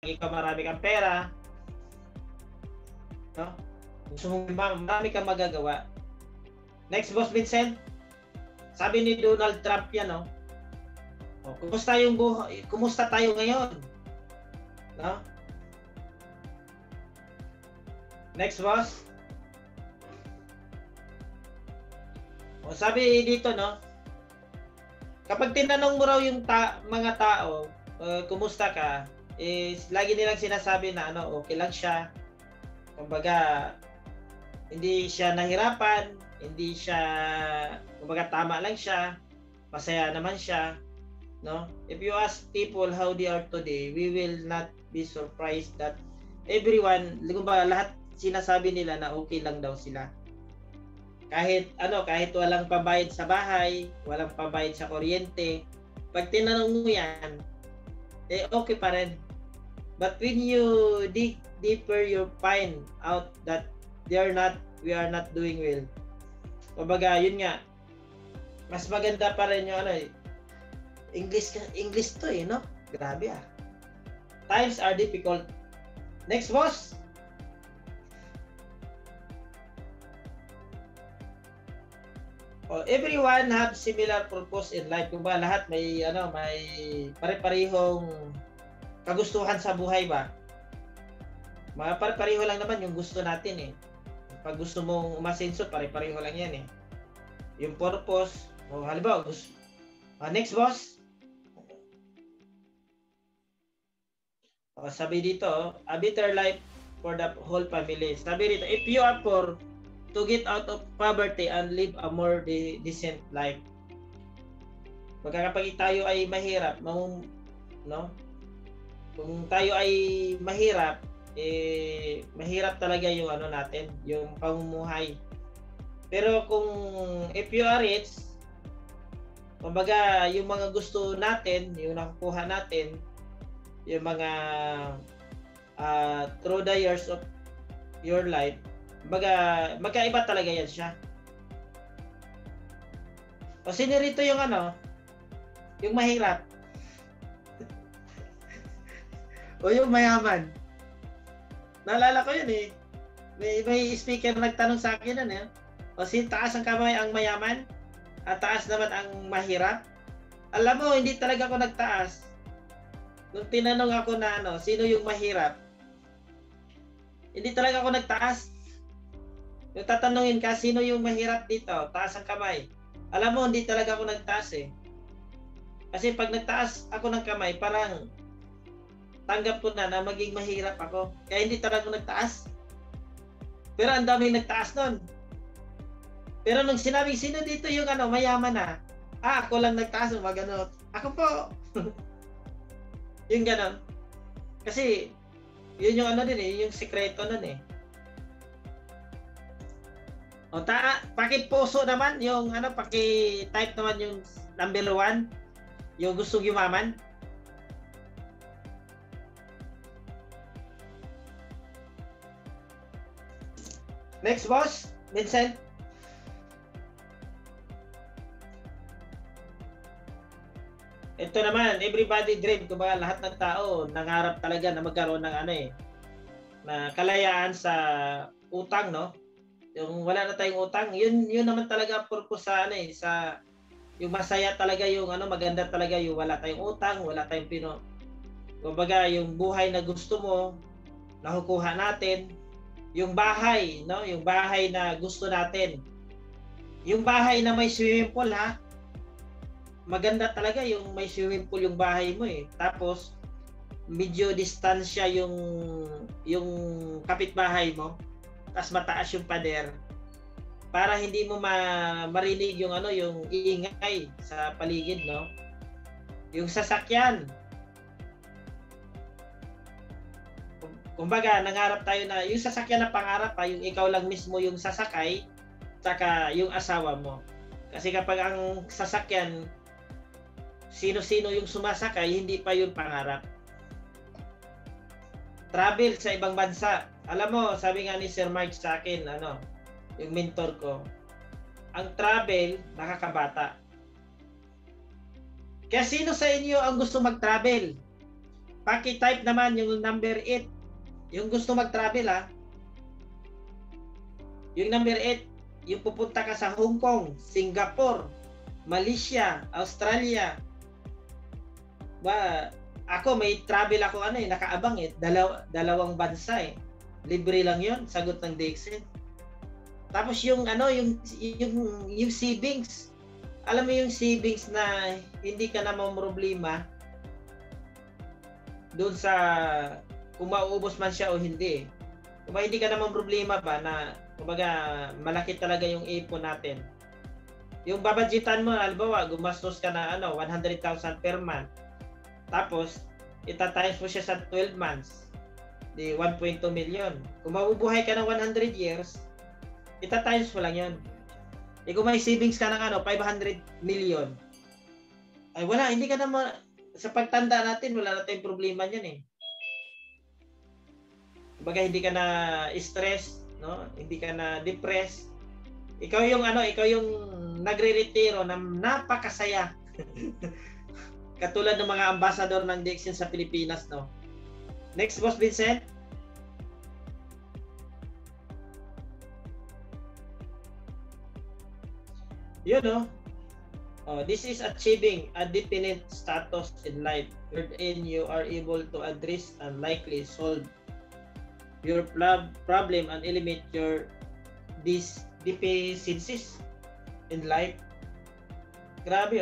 ikaw marami kang pera, no? Gusto mo marami kang magagawa. Next, Boss Vincent. Sabi ni Donald Trump yan, no? O, kumusta yung buhay? Kumusta tayo ngayon? No? Next, boss. O, sabi dito, no? Kapag tinanong mo raw yung mga tao, kumusta ka? Lagi nilang sinasabi na okay lang siya. Kumbaga, hindi siya nahirapan, hindi siya, kumbaga tama lang siya, masaya naman siya, no? If you ask people how they are today, we will not be surprised that everyone, kumbaga lahat sinasabi nila na okay lang daw sila. Kahit walang pambayad sa bahay, walang pambayad sa kuryente, pag tinanong mo yan, okay pa rin. But when you dig deeper, you find out that we are not doing well. Kumbaga, yun nga, mas maganda pa rin yung English to no? Grabe ah. Times are difficult. Next, boss. Everyone have similar purpose in life. Kumbaga lahat may pare-parehong kagustuhan sa buhay ba? Mga pare-pareho lang naman yung gusto natin eh. Pag gusto mong umasenso, pare-pareho lang yan eh. Yung purpose, halimbawa, next, boss. Sabi dito, a better life for the whole family. Sabi dito, if you are poor, to get out of poverty and live a more decent life. Kapag tayo ay mahirap, no? Kung tayo ay mahirap, mahirap talaga yung natin, yung pamumuhay. Pero kung if you are rich, kumbaga yung mga gusto natin, yung nakukuha natin, yung mga through the years of your life, kumbaga magkaiba talaga yan siya. O sino rito yung yung mahirap? O yung mayaman? Naalala ko yun eh. May speaker nagtanong sa akin o taas ang kamay ang mayaman at taas naman ang mahirap. Alam mo, hindi talaga ako nagtaas. Nung tinanong ako na sino yung mahirap, hindi talaga ako nagtaas. Yung tatanungin ka, sino yung mahirap dito? Taas ang kamay. Alam mo, hindi talaga ako nagtaas eh. Kasi pag nagtaas ako ng kamay, parang tanggap ko na maging mahirap ako. Kaya hindi talaga ako nagtaas. Pero ang daming nagtaas nun. Pero nung sinabi, sino dito yung mayaman na? Ako lang nagtaas, magano. Ako po. Yung ganon. Kasi, yun yung din eh, yung sikreto nun eh. O paki-puso naman yung paki-type naman yung number 1, yung gustong yumaman. Next, boss, Vincent. Ito naman, everybody dream, kumbaga lahat ng tao nangarap talaga na magkaroon ng na kalayaan sa utang, no? Yung wala na tayong utang, yun naman talaga purpose sa sa yung masaya talaga yung maganda talaga yung wala tayong utang, wala tayong kumbaga yung buhay na gusto mo nakukuha natin, yung bahay, no? Yung bahay na gusto natin. Yung bahay na may swimming pool ha. Maganda talaga yung may swimming pool yung bahay mo eh. Tapos medyo distansya yung kapitbahay mo. Tapos mataas yung pader para hindi mo marinig yung yung iingay sa paligid, no? Yung sasakyan. Kumbaga, nangarap tayo na yung sasakyan na pangarap yung ikaw lang mismo yung sasakay tsaka yung asawa mo. Kasi kapag ang sasakyan sino-sino yung sumasakay, hindi pa yung pangarap. Travel sa ibang bansa. Alam mo, sabi nga ni Sir Mike sa akin, yung mentor ko, ang travel, nakakabata. Kaya sino sa inyo ang gusto mag-travel? Paki-type naman yung number 8. Yung gusto mag-travel Yung number 8, yung pupunta ka sa Hong Kong, Singapore, Malaysia, Australia. Ako may travel ako nakaabang dalawang bansa Libre lang 'yon, sagot ng Dixon. Tapos yung savings. Alam mo yung savings na hindi ka na problema doon sa kung mauubos man siya o hindi. Kung hindi ka naman problema ba na kumbaga malaki talaga yung ipon natin. Yung babadgetan mo, halimbawa, gumastos ka na 100,000 per month. Tapos ita-times mo siya sa 12 months. Di 1.2 million. Kung mabubuhay ka ng 100 years, ita-times mo lang 'yon. Kung may savings ka ng 500 million. Ay wala, hindi ka na sa pagtanda natin, wala na tayong problema niyan Kumbaga hindi ka na stress, no? Hindi ka na depressed. Ikaw yung nagre-retiro na napakasaya. Katulad ng mga ambassador ng Dixon sa Pilipinas, no? Next, Boss Vincent. This is achieving a definite status in life wherein you are able to address and likely solve your problem and eliminate your deficiencies in life. Grabe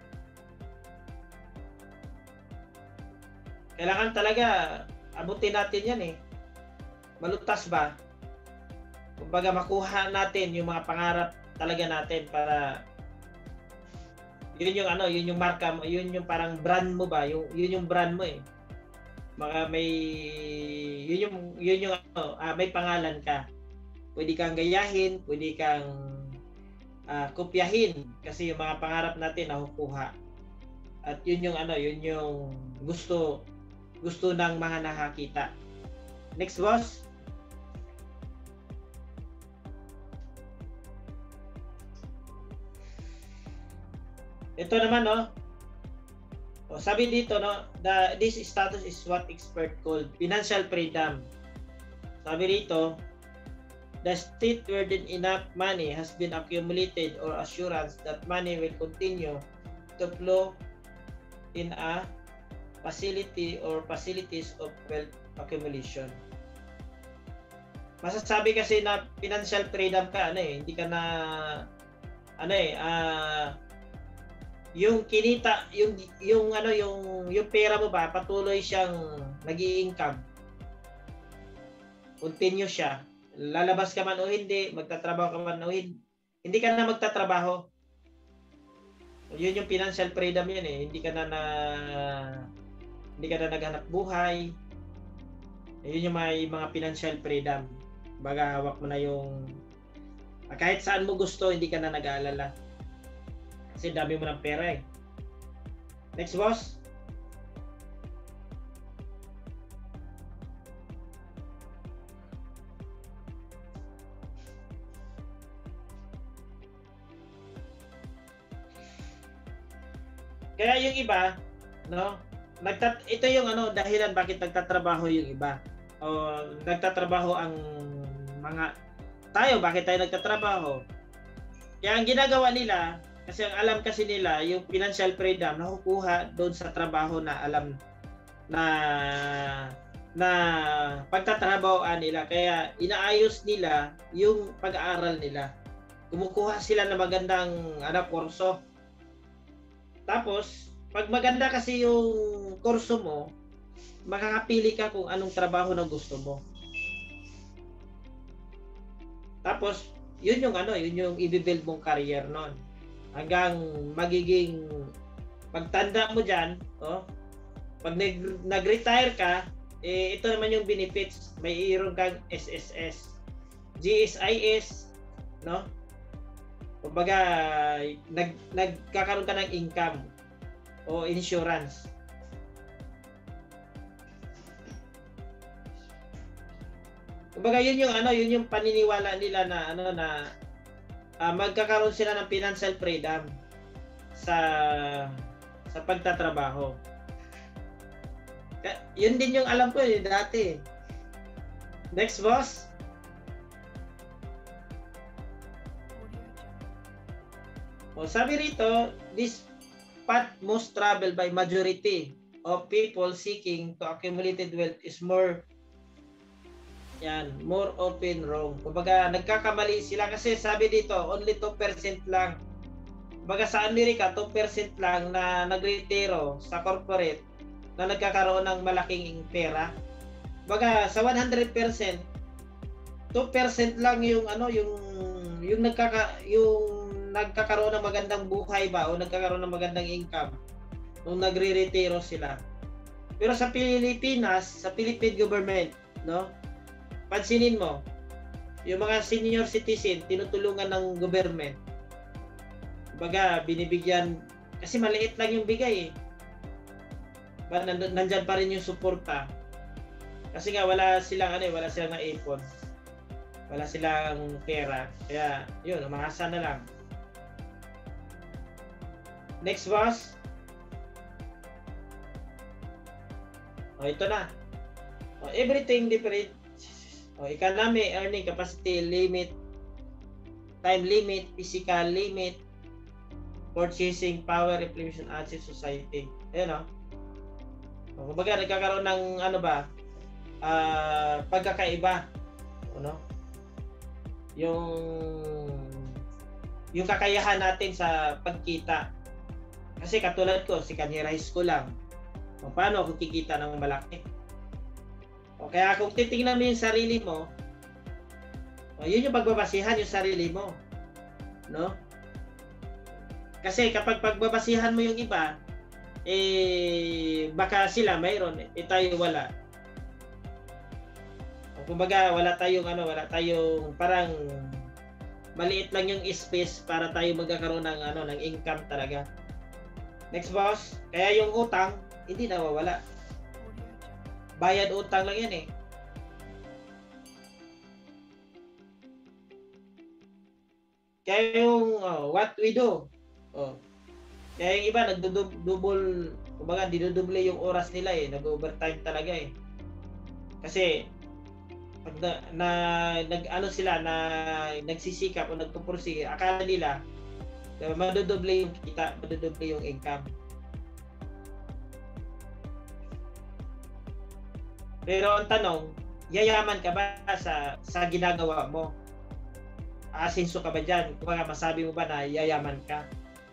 Kailangan talaga abutin natin yan Malutas ba? Kumbaga makuha natin yung mga pangarap talaga natin para yun yung marka mo, yun yung parang brand mo ba? Yun yung brand mo may may pangalan ka. Pwede kang gayahin, pwede kang kopyahin kasi yung mga pangarap natin nakukuha. At yun yung gusto ng mga nakakita. Next, boss. Ito naman sabi dito this status is what expert called financial freedom. Sabi dito, the state wherein enough money has been accumulated or assurance that money will continue to flow in a facility or facilities of wealth accumulation. Masasabi kasi na financial freedom ka hindi ka na yung kinita, yung pera mo ba patuloy siyang nag-i-income. Continue siya. Lalabas ka man o hindi, magtatrabaho ka man o hindi ka na magtatrabaho. Yun yung financial freedom yan Hindi ka na naghanap buhay. Yun yung may mga financial freedom. Baga hawak mo na yung kahit saan mo gusto, hindi ka na nag-aalala. Kasi dami mo ng pera Next, boss. Kaya yung iba, ito yung dahilan bakit nagtatrabaho yung iba. O nagtatrabaho ang mga tayo, bakit tayo nagtatrabaho? Kaya ang ginagawa nila, kasi ang alam kasi nila, yung financial freedom nakukuha doon sa trabaho na alam na pagtatrabahoan nila. Kaya inaayos nila yung pag-aaral nila. Kumukuha sila ng magandang kurso. Tapos, pag maganda kasi yung kurso mo, makakapili ka kung anong trabaho na gusto mo. Tapos, yun yung i-build mong career nun. Hanggang magiging pagtanda mo dyan, pag nag-retire ka, ito naman yung benefits. May iron kang SSS, GSIS, Kumbaga, nagkakaroon ka ng income o insurance. Kumbaga, yun yung paniniwala nila na magkakaroon sila ng financial freedom sa pagtatrabaho. Yun din yung alam ko dati. Next, boss. Sabi rito, this path most traveled by majority of people seeking to accumulated wealth is more often wrong. Kumbaga, nagkakamali sila kasi sabi dito, only 2% lang. Kumbaga sa Amerika, 2% lang na nagretiro sa corporate na nagkakaroon ng malaking pera. Kumbaga, sa 100%, 2% lang yung nagkakaroon ng magandang buhay ba o nagkakaroon ng magandang income nung nagre-retiro sila. Pero sa Pilipinas, sa Philippine government, no? Pansinin mo, yung mga senior citizen tinutulungan ng government. Kumbaga, binibigyan kasi maliit lang yung bigay Nandyan pa rin yung suporta. Kasi nga wala silang naipon. Wala silang pera. Kaya, yun, umasa na lang. Next, boss. Ito na. Everything different. Economy, earning capacity, limit, time limit, physical limit, purchasing power, inflation, access, society. Ayan, kumbaga, nagkakaroon ng pagkakaiba. Yung kakayahan natin sa pagkita. Kasi katulad ko, second year high school lang. Paano ako kikita ng malaki? Kaya kung titingnan mo yung sarili mo, yun yung pagbabasihan yung sarili mo. No? Kasi kapag pagbabasihan mo yung iba, baka sila mayroon, tayo wala. Kumbaga, wala tayong parang maliit lang yung space para tayo magkakaroon ng income talaga. Next, boss. Kaya yung utang, hindi nawawala. Bayad utang lang yan Kaya yung what we do. Kaya yung iba nagdo-double, kumbaga dinudoble yung oras nila nag-overtime talaga Kasi pag nagsisikap o nagpupursige, akala nila madodoble yung kita, madodoble yung income. Pero ang tanong, yayaman ka ba sa ginagawa mo? Asinso ka ba dyan? Kumbaga, masabi mo ba na yayaman ka?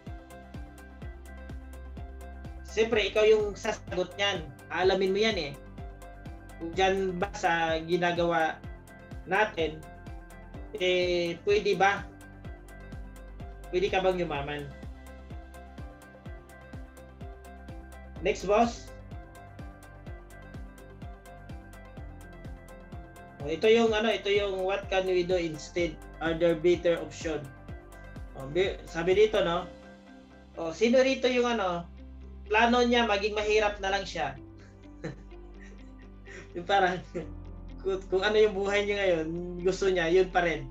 Siyempre, ikaw yung sasagot niyan. Alamin mo yan Diyan ba sa ginagawa natin, pwede ba? Pwede ka bang yumaman? Next, boss. Ito yung what can we do instead? Are there better option? Sabi dito, no? Sino rito yung plano niya maging mahirap na lang siya? Yung parang kung ano yung buhay niya ngayon, gusto niya, yun pa rin.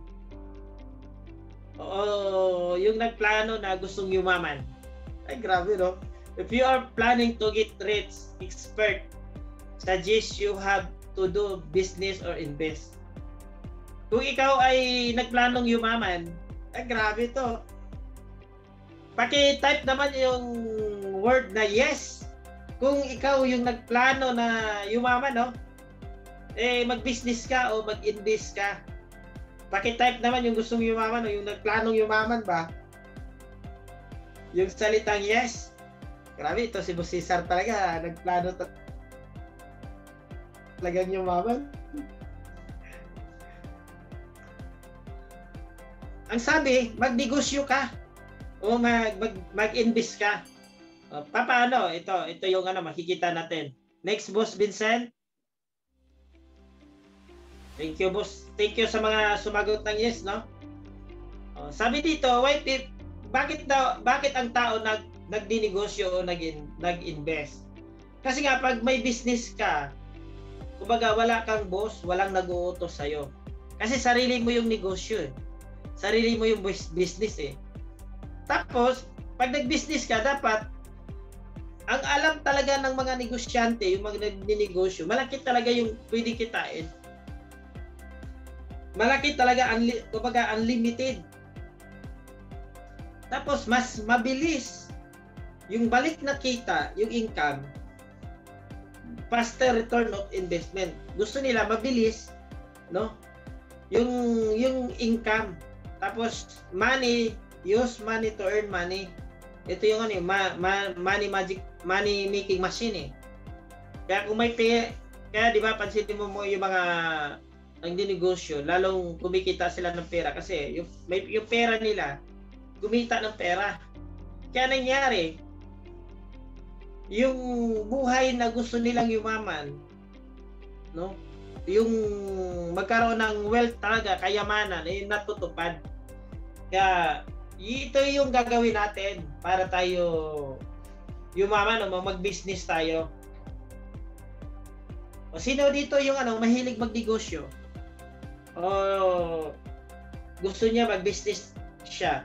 Yung nagplano na gustong yumaman. Ay, grabe, no? If you are planning to get rich, expert suggest you have to do business or invest. Kung ikaw ay nagplanong yumaman, ay grabe to. Paki-type naman yung word na yes. Kung ikaw yung nagplano na yumaman, no? Mag-business ka o mag-invest ka. Paki-type naman yung gustong yumaman o yung nagplanong yumaman ba? Yung salitang yes. Grabe, ito si Boss Cesar talaga. Nagplano talagang yumaman. Ang sabi, magnegosyo ka o mag-invest ka. Paano? Ito yung makikita natin. Next, Boss Vincent. Thank you, boss. Thank you sa mga sumagot ng yes, no? Sabi dito, bakit ang tao nagdinegosyo o nag-invest? Kasi nga pag may business ka, kumbaga wala kang boss, walang nag-uutos sa'yo. Kasi sarili mo yung negosyo Sarili mo yung business Tapos, pag nag-business ka, dapat ang alam talaga ng mga negosyante, yung mga nagninegosyo, malaki talaga yung pwede kitain. Malaki talaga, kumbaga unlimited. Tapos mas mabilis yung balik na kita, yung income, faster return of investment. Gusto nila mabilis, no? Yung income. Tapos money, use money to earn money. Ito yung ano, money making machine eh. Kaya kung may kaya di ba pansinin mo yung mga ang dinegosyo, lalong kumikita sila ng pera kasi yung pera nila kumita ng pera. Kaya nangyari, yung buhay na gusto nilang yumaman, no? Yung magkaroon ng wealth talaga, kayamanan, ay natutupad. Kaya ito yung gagawin natin para tayo yumaman o mag-business tayo. O sino dito yung mahilig magnegosyo? O gusto niya mag-business siya?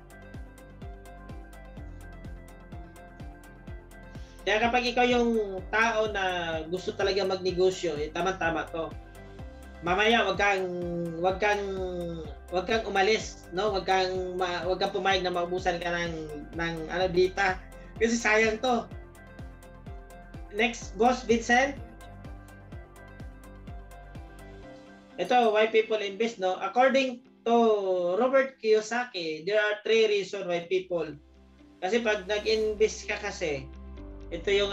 Kaya kapag ikaw yung tao na gusto talaga magnegosyo, tama-tama to. Mamaya wag kang umalis, no? Wag kang pumayag na maubusan ka ng dita. Kasi sayang to. Next, Boss Vincent. Ito, why people invest, no? According to Robert Kiyosaki, there are 3 reasons why people. Kasi pag nag-invest ka kasi, ito yung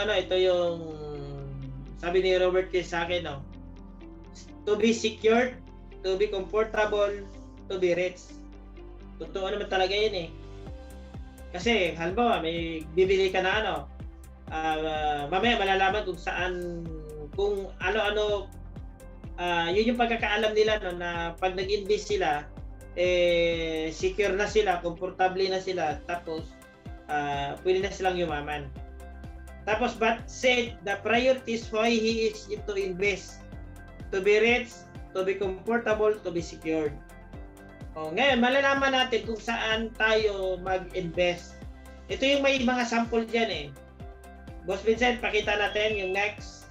sabi ni Robert Kiyosaki, no? To be secured, to be comfortable, to be rich. Totoo naman talaga yun eh. Kasi halimbawa may bibili ka na mamaya malalaman kung ano yun yung pagkakaalam nila, no, na pag nag-invest sila secure na sila, comfortable na sila, tapos pwede na silang yumaman. Tapos, but said the priorities why he is to invest, to be rich, to be comfortable, to be secured. Ngayon, malalaman natin kung saan tayo mag-invest. Ito yung may mga sample dyan eh. Boss Vincent, pakita natin yung next.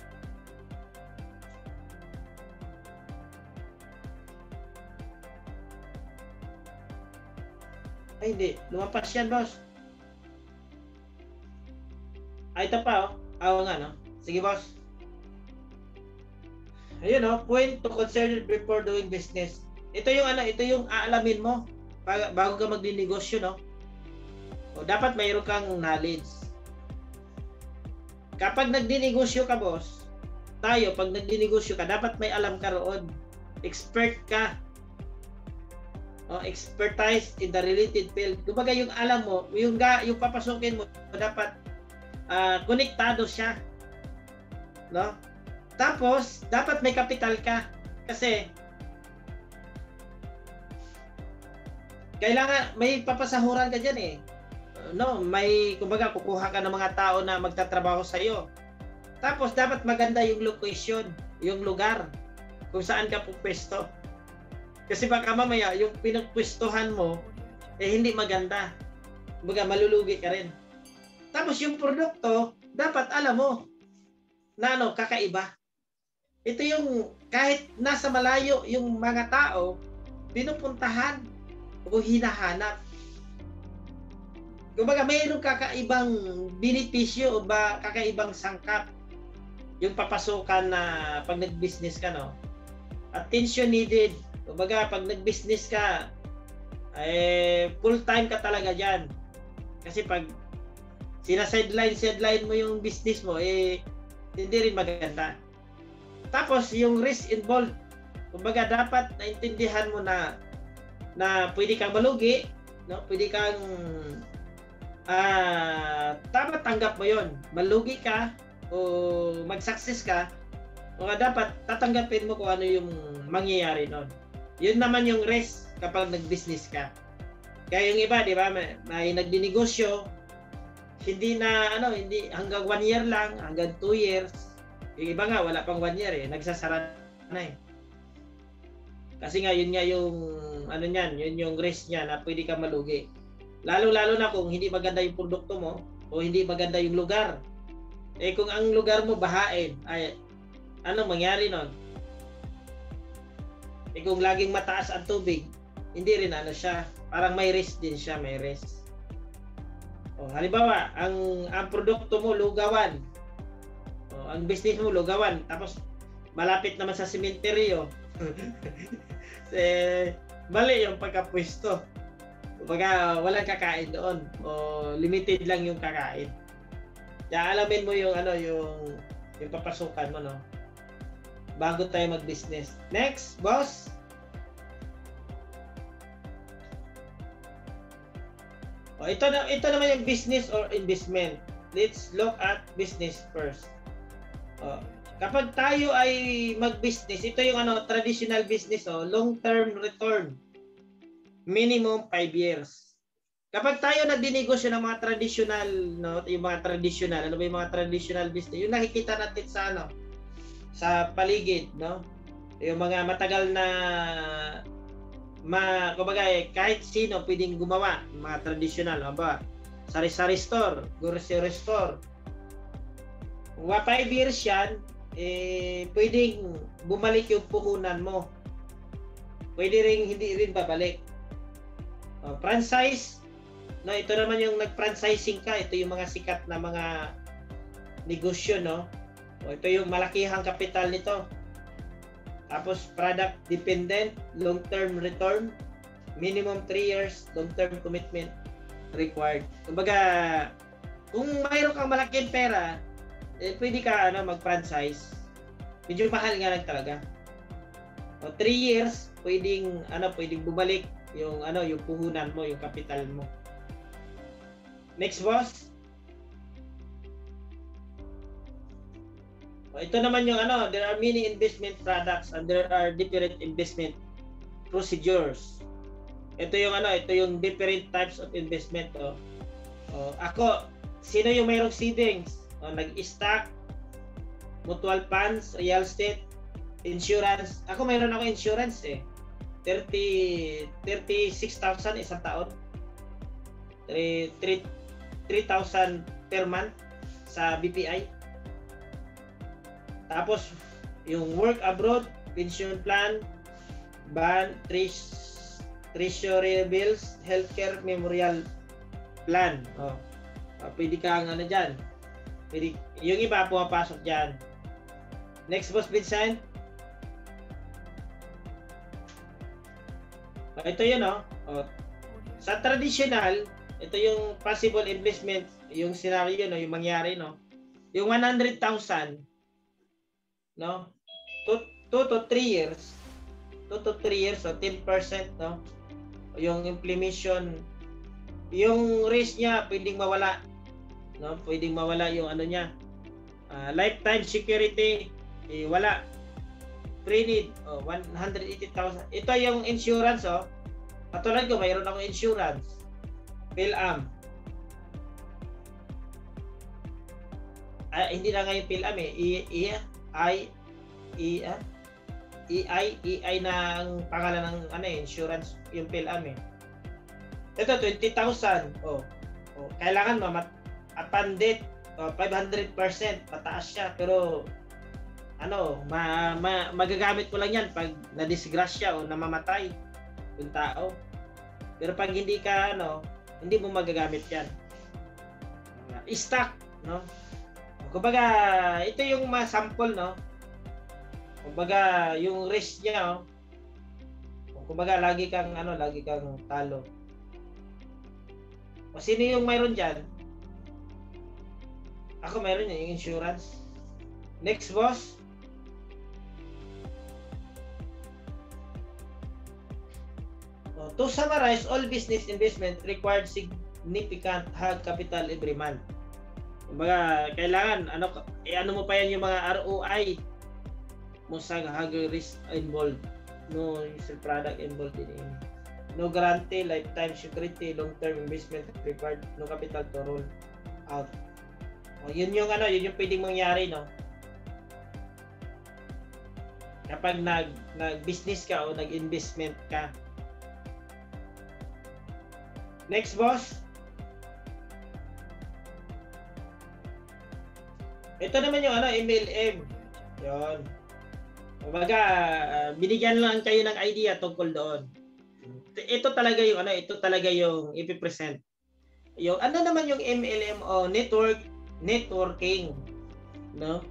Ay, hindi. Lumampas yan, boss. Ito pa, nga, no? Sige, boss. Ayun, no? Point to consider before doing business. Ito yung aalamin mo bago ka magninegosyo, no? Dapat mayroon kang knowledge. Kapag nagdinegosyo ka, boss, pag nagdinegosyo ka, dapat may alam ka roon. Expert ka. Expertise in the related field. Kumbaga yung alam mo, yung papasukin mo, dapat konektado siya, no? Tapos dapat may kapital ka kasi kailangan may papasahuran ka diyan eh, no? May kumbaga kukuha ka ng mga tao na magtatrabaho sa iyo. Tapos dapat maganda yung location, yung lugar kung saan ka pupwesto. Kasi baka mamaya yung pinagpwestuhan mo hindi maganda. Kumbaga malulugi ka rin. Tapos yung produkto, dapat alam mo na kakaiba. Ito yung kahit nasa malayo yung mga tao, pinupuntahan o hinahanap. Kumbaga mayroong kakaibang benepisyo o kakaibang sangkap yung papasukan na pag nag-business ka, no? Attention needed. Kumbaga pag nag-business ka, full-time ka talaga dyan. Kasi pag sideline mo yung business mo, hindi rin maganda. Tapos yung risk involved, kumbaga dapat naintindihan mo na pwede kang malugi, no? Pwede kang dapat tanggap mo yon. Malugi ka o mag-success ka, dapat tatanggapin mo kung ano yung mangyayari nun. Yun naman yung risk kapag nag-business ka. Kaya yung iba, di ba, may nagdinegosyo, hindi hanggang 1 year lang, hanggang 2 years. Yung iba nga wala pang 1 year nagsasara na eh. Kasi nga yun yung risk niya na pwede ka malugi. Lalo na kung hindi maganda yung produkto mo, o hindi maganda yung lugar. Eh kung ang lugar mo bahain, ay anong mangyari nun? Eh kung laging mataas ang tubig, hindi rin ano siya, parang may risk din siya, may risk. O, halimbawa, ang produkto mo lugawan. O, ang business mo lugawan, tapos malapit naman sa sementeryo. Mali yung pagkapwesto. Kumbaga walang kakain doon o limited lang yung kakain. Kaya alamin mo yung ano yung papasukan mo, no, bago tayo mag-business. Next, boss. O, ito naman yung business or investment. Let's look at business first. O, kapag tayo ay mag-business, ito yung ano, traditional business, long-term return. Minimum 5 years. Kapag tayo nagdinegosyo ng mga traditional, no, yung mga traditional, ano ba yung mga traditional business, yung nakikita natin sa ano, sa paligid, no? Yung mga matagal na kumbaga kahit sino pwedeng gumawa, mga traditional, ba? Sari-sari store, grocery store. Kung 5 years yan, pwedeng bumalik yung puhunan mo. Pwede rin hindi rin babalik. Franchise, no, ito naman yung nag-franchising ka, ito yung mga sikat na mga negosyo, no. Ito yung malakihang kapital nito. Tapos product dependent, long-term return, minimum 3 years, long-term commitment required. Kumbaga, kung mayroon kang malaking pera, pwede ka mag-franchise. Medyo mahal nga lang talaga. 3 years, pwedeng bumalik yung puhunan mo, yung kapital mo. Next, boss. Ito naman yung there are many investment products and there are different investment procedures. Ito yung different types of investment. Ako, sino yung mayroong savings? Nag-stock, mutual funds, real estate, insurance. Ako mayroon ako insurance 36,000 isang taon. 3,000 per month sa BPI. Tapos yung work abroad, pension plan, bond, treasury bills, healthcare memorial plan. Pwede kang dyan. Pwede, yung iba pumapasok dyan. Next, boss Vincent. Ito yun, sa traditional, ito yung possible investment, yung scenario, yung mangyari, yung 100,000, 2 to 3 years, 10%, yung implementation, yung risk niya, pwedeng mawala, pwedeng mawala yung niya, lifetime security, wala. Pre-need, 180,000. Ito yung insurance, katulad ko, mayroon akong insurance. PhilAm. Hindi na ngayon PhilAm EI na ang pangalan ng insurance, yung PhilAm Ito 20,000. Kailangan upon-date 500%, pataas siya, pero magagamit mo lang yan pag na-disgrasya o namamatay yung tao. Pero pag hindi ka hindi mo magagamit yan. Stock, kumbaga ito yung mga sample, kumbaga yung risk niya, kumbaga lagi kang talo. O sino yung mayroon dyan? Ako mayroon yung insurance. Next, boss. To summarize, all business investment required significant hard capital every month. Kumbaga, kailangan mo pa yan yung mga ROI mo sa higher risk involved. No user product involved in it. No guarantee, lifetime security, long-term investment required, no capital to roll out. Yun yung pwedeng mangyari, kapag nag-business ka o nag-investment ka. Next, boss. Ito naman yung MLM. Yon. Kumbaga, binigyan lang kayo ng idea tungkol doon. Ito talaga yung ipipresent. Yung naman yung MLM o networking, no?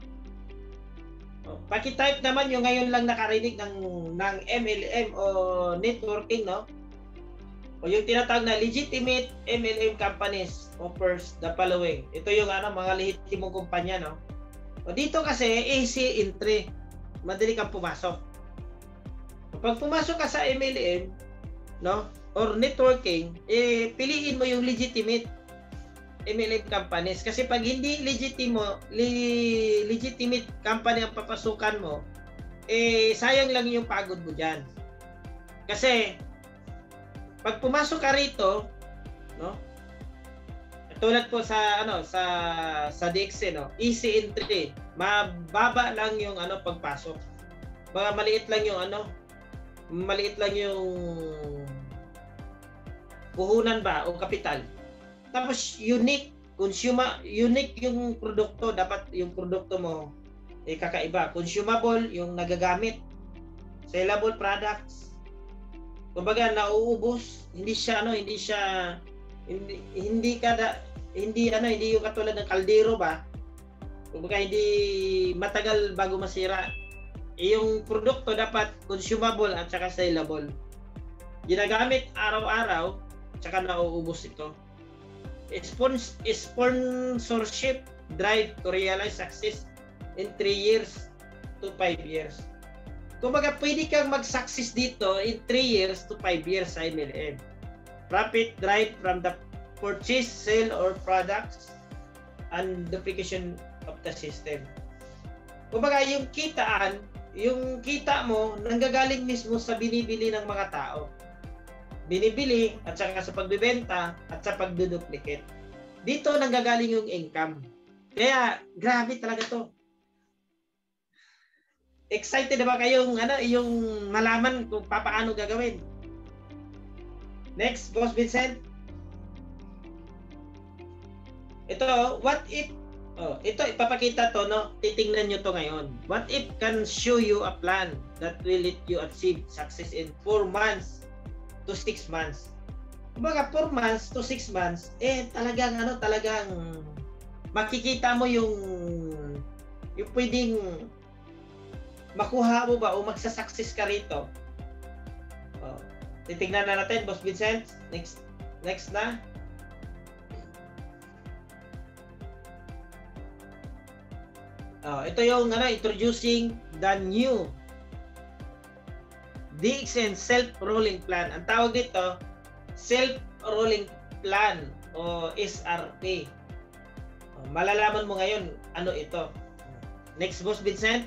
Paki-type naman yung ngayon lang nakarinig ng MLM o networking, no? O yung tinatawag na legitimate MLM companies offers the following. Ito yung mga lehitimong kumpanya, no? O dito kasi easy entry. Madali kang pumasok. Pag pumasok ka sa MLM, no, or networking, piliin mo yung legitimate MLM companies kasi pag hindi legitimate company ang papasukan mo, sayang lang yung pagod mo diyan. Kasi pag pumasok ka rito, no? Tulad po sa sa DXC, no? Easy entry. Mababa lang yung pagpasok. Mga maliit lang yung puhunan ba o kapital. Tapos unique yung produkto, dapat yung produkto mo kakaiba, consumable, yung nagagamit, sellable products. Kumbaga nauubos, hindi yung katulad ng kaldero ba? Kumbaga hindi matagal bago masira. Yung produkto dapat consumable at saka sellable. Ginagamit araw-araw, saka nauubos ito. Sponsorship drive to realize success in 3 years to 5 years. Kumbaga, pwede kang mag-success dito in 3 years to 5 years sa MLM. Profit drive from the purchase, sale, or products and duplication of the system. Kumbaga, yung kita mo, nanggagaling mismo sa binibili ng mga tao. Binibili at saka sa pagbebenta at sa pagduduplicate. Dito nanggagaling yung income. Kaya grabe talaga to. Excited na ba kayong yung malaman kung paano gagawin? Next, Boss Vincent. Ito, what if ito ipapakita to, no? Titingnan niyo to ngayon. What if can show you a plan that will let you achieve success in 4 months to 6 months. Kumbaga 4 months to 6 months, talagang makikita mo yung pwedeng makuha mo ba o magsa-success ka rito. Titingnan na natin, Boss Vincent. Next na. Ito yung introducing the new DXN self-rolling plan. Ang tawag dito, self-rolling plan o SRP. Malalaman mo ngayon ano ito. Next, Boss Vincent.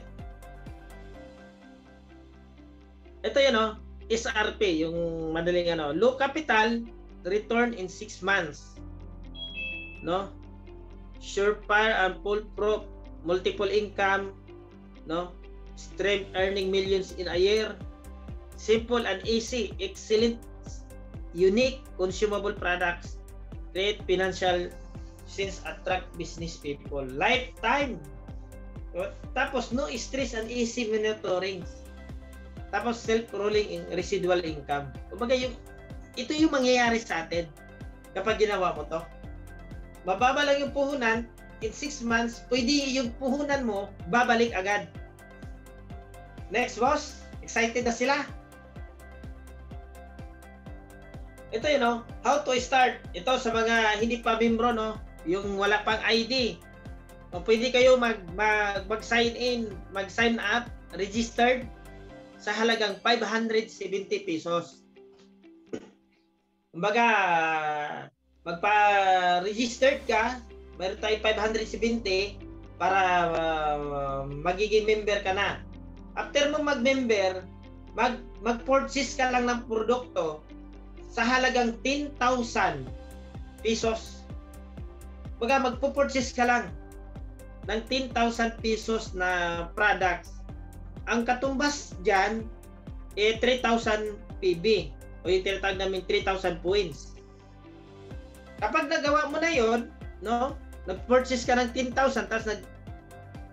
Ito yun, SRP, yung madaling low capital, return in 6 months. No? Surefire and foolproof, multiple income, no? Stream earning millions in a year. Simple and easy, excellent, unique, consumable products, create financial sense, attract business people. Lifetime. Tapos no stress and easy monitoring. Tapos self-rolling residual income. Kumbaga ito yung mangyayari sa atin kapag ginawa mo to. Mababa lang yung puhunan, in 6 months, pwede yung puhunan mo, babalik agad. Next, boss. Excited na sila. Ito yun, how to start. Ito sa mga hindi pa membro, yung wala pang ID. Pwede kayo mag-sign in, mag-sign up, registered sa halagang 570 pesos. Kumbaga, magpa-registered ka, mayroon tayo 570 para magiging member ka na. After mo mag-member, mag-purchase ka lang ng produkto sa halagang 10,000 pesos. Baga magpo-purchase ka lang ng 10,000 pesos na products. Ang katumbas diyan 3,000 PB o yung tinatawag namin 3,000 points. Kapag nagawa mo na 'yon, nag-purchase ka ng 10,000 tapos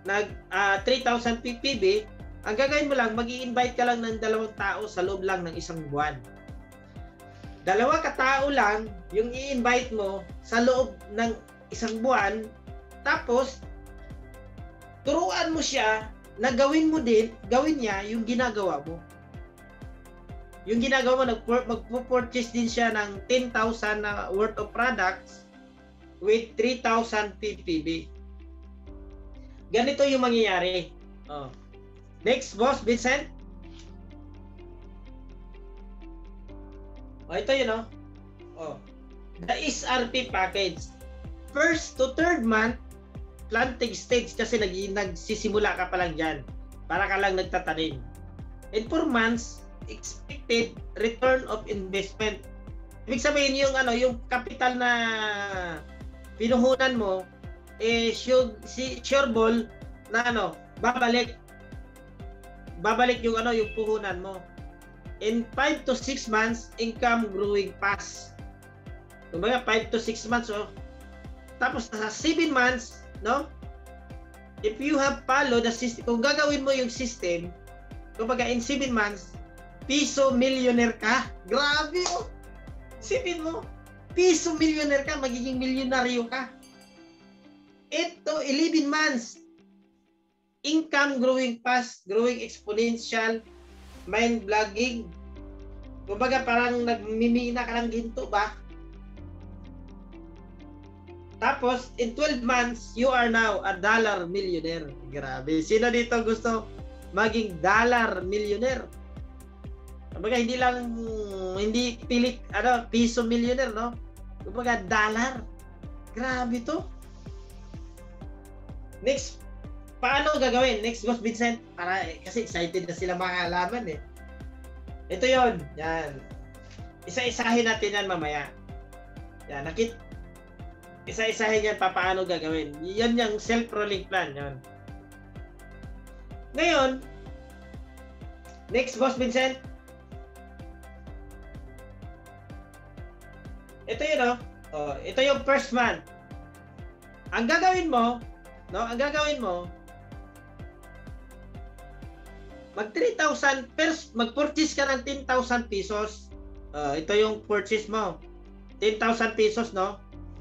3,000 PPB, ang gagawin mo lang, mag-i-invite ka lang ng 2 tao sa loob lang ng 1 buwan. 2 katao lang yung i-invite mo sa loob ng 1 buwan, tapos turuan mo siya na gawin niya yung ginagawa mo. Yung ginagawa mo, magpo-purchase din siya ng 10,000 na worth of products with 3,000 PPB. Ganito yung mangyayari. Oh. Next, Boss Vincent. Oh, ito yun, oh. The SRP package. First to third month, planting stage kasi nagsisimula ka pa lang dyan. Para ka lang nagtatanim. And 4 months, expected return of investment. Ibig sabihin yung capital na pinuhunan mo sureball na babalik yung puhunan mo. In 5 to 6 months, income growing fast. Kumbaga 5 to 6 months, tapos sa 7 months, if you have followed the system, kung gagawin mo yung system, kumbaga in 7 months, piso millionaire ka. Grabe, Sipin mo, piso millionaire ka, magiging milyonaryo ka. Ito, 11 months, income growing fast, growing exponential, mind blogging. Kumbaga parang nagmimina ka ng ginto ba? Tapos, in 12 months, you are now a dollar millionaire. Grabe. Sino dito gusto maging dollar millionaire? Kumbaga, hindi pilit, piso millionaire, no? Kumbaga, dollar. Grabe to. Next, paano gagawin? Next, Boss Vincent. Kasi excited na sila makalaman eh. Ito yon. Yan. Isa-isahin natin yan mamaya. Yan, isa-isahin yan paano gagawin. Yan yung self-rolling plan. Yan. Ngayon, next, Boss Vincent. Ito yun, ito yung first month. Ang gagawin mo, mag-purchase ka ng 10,000 pesos. Ito yung purchase mo. 10,000 pesos, no?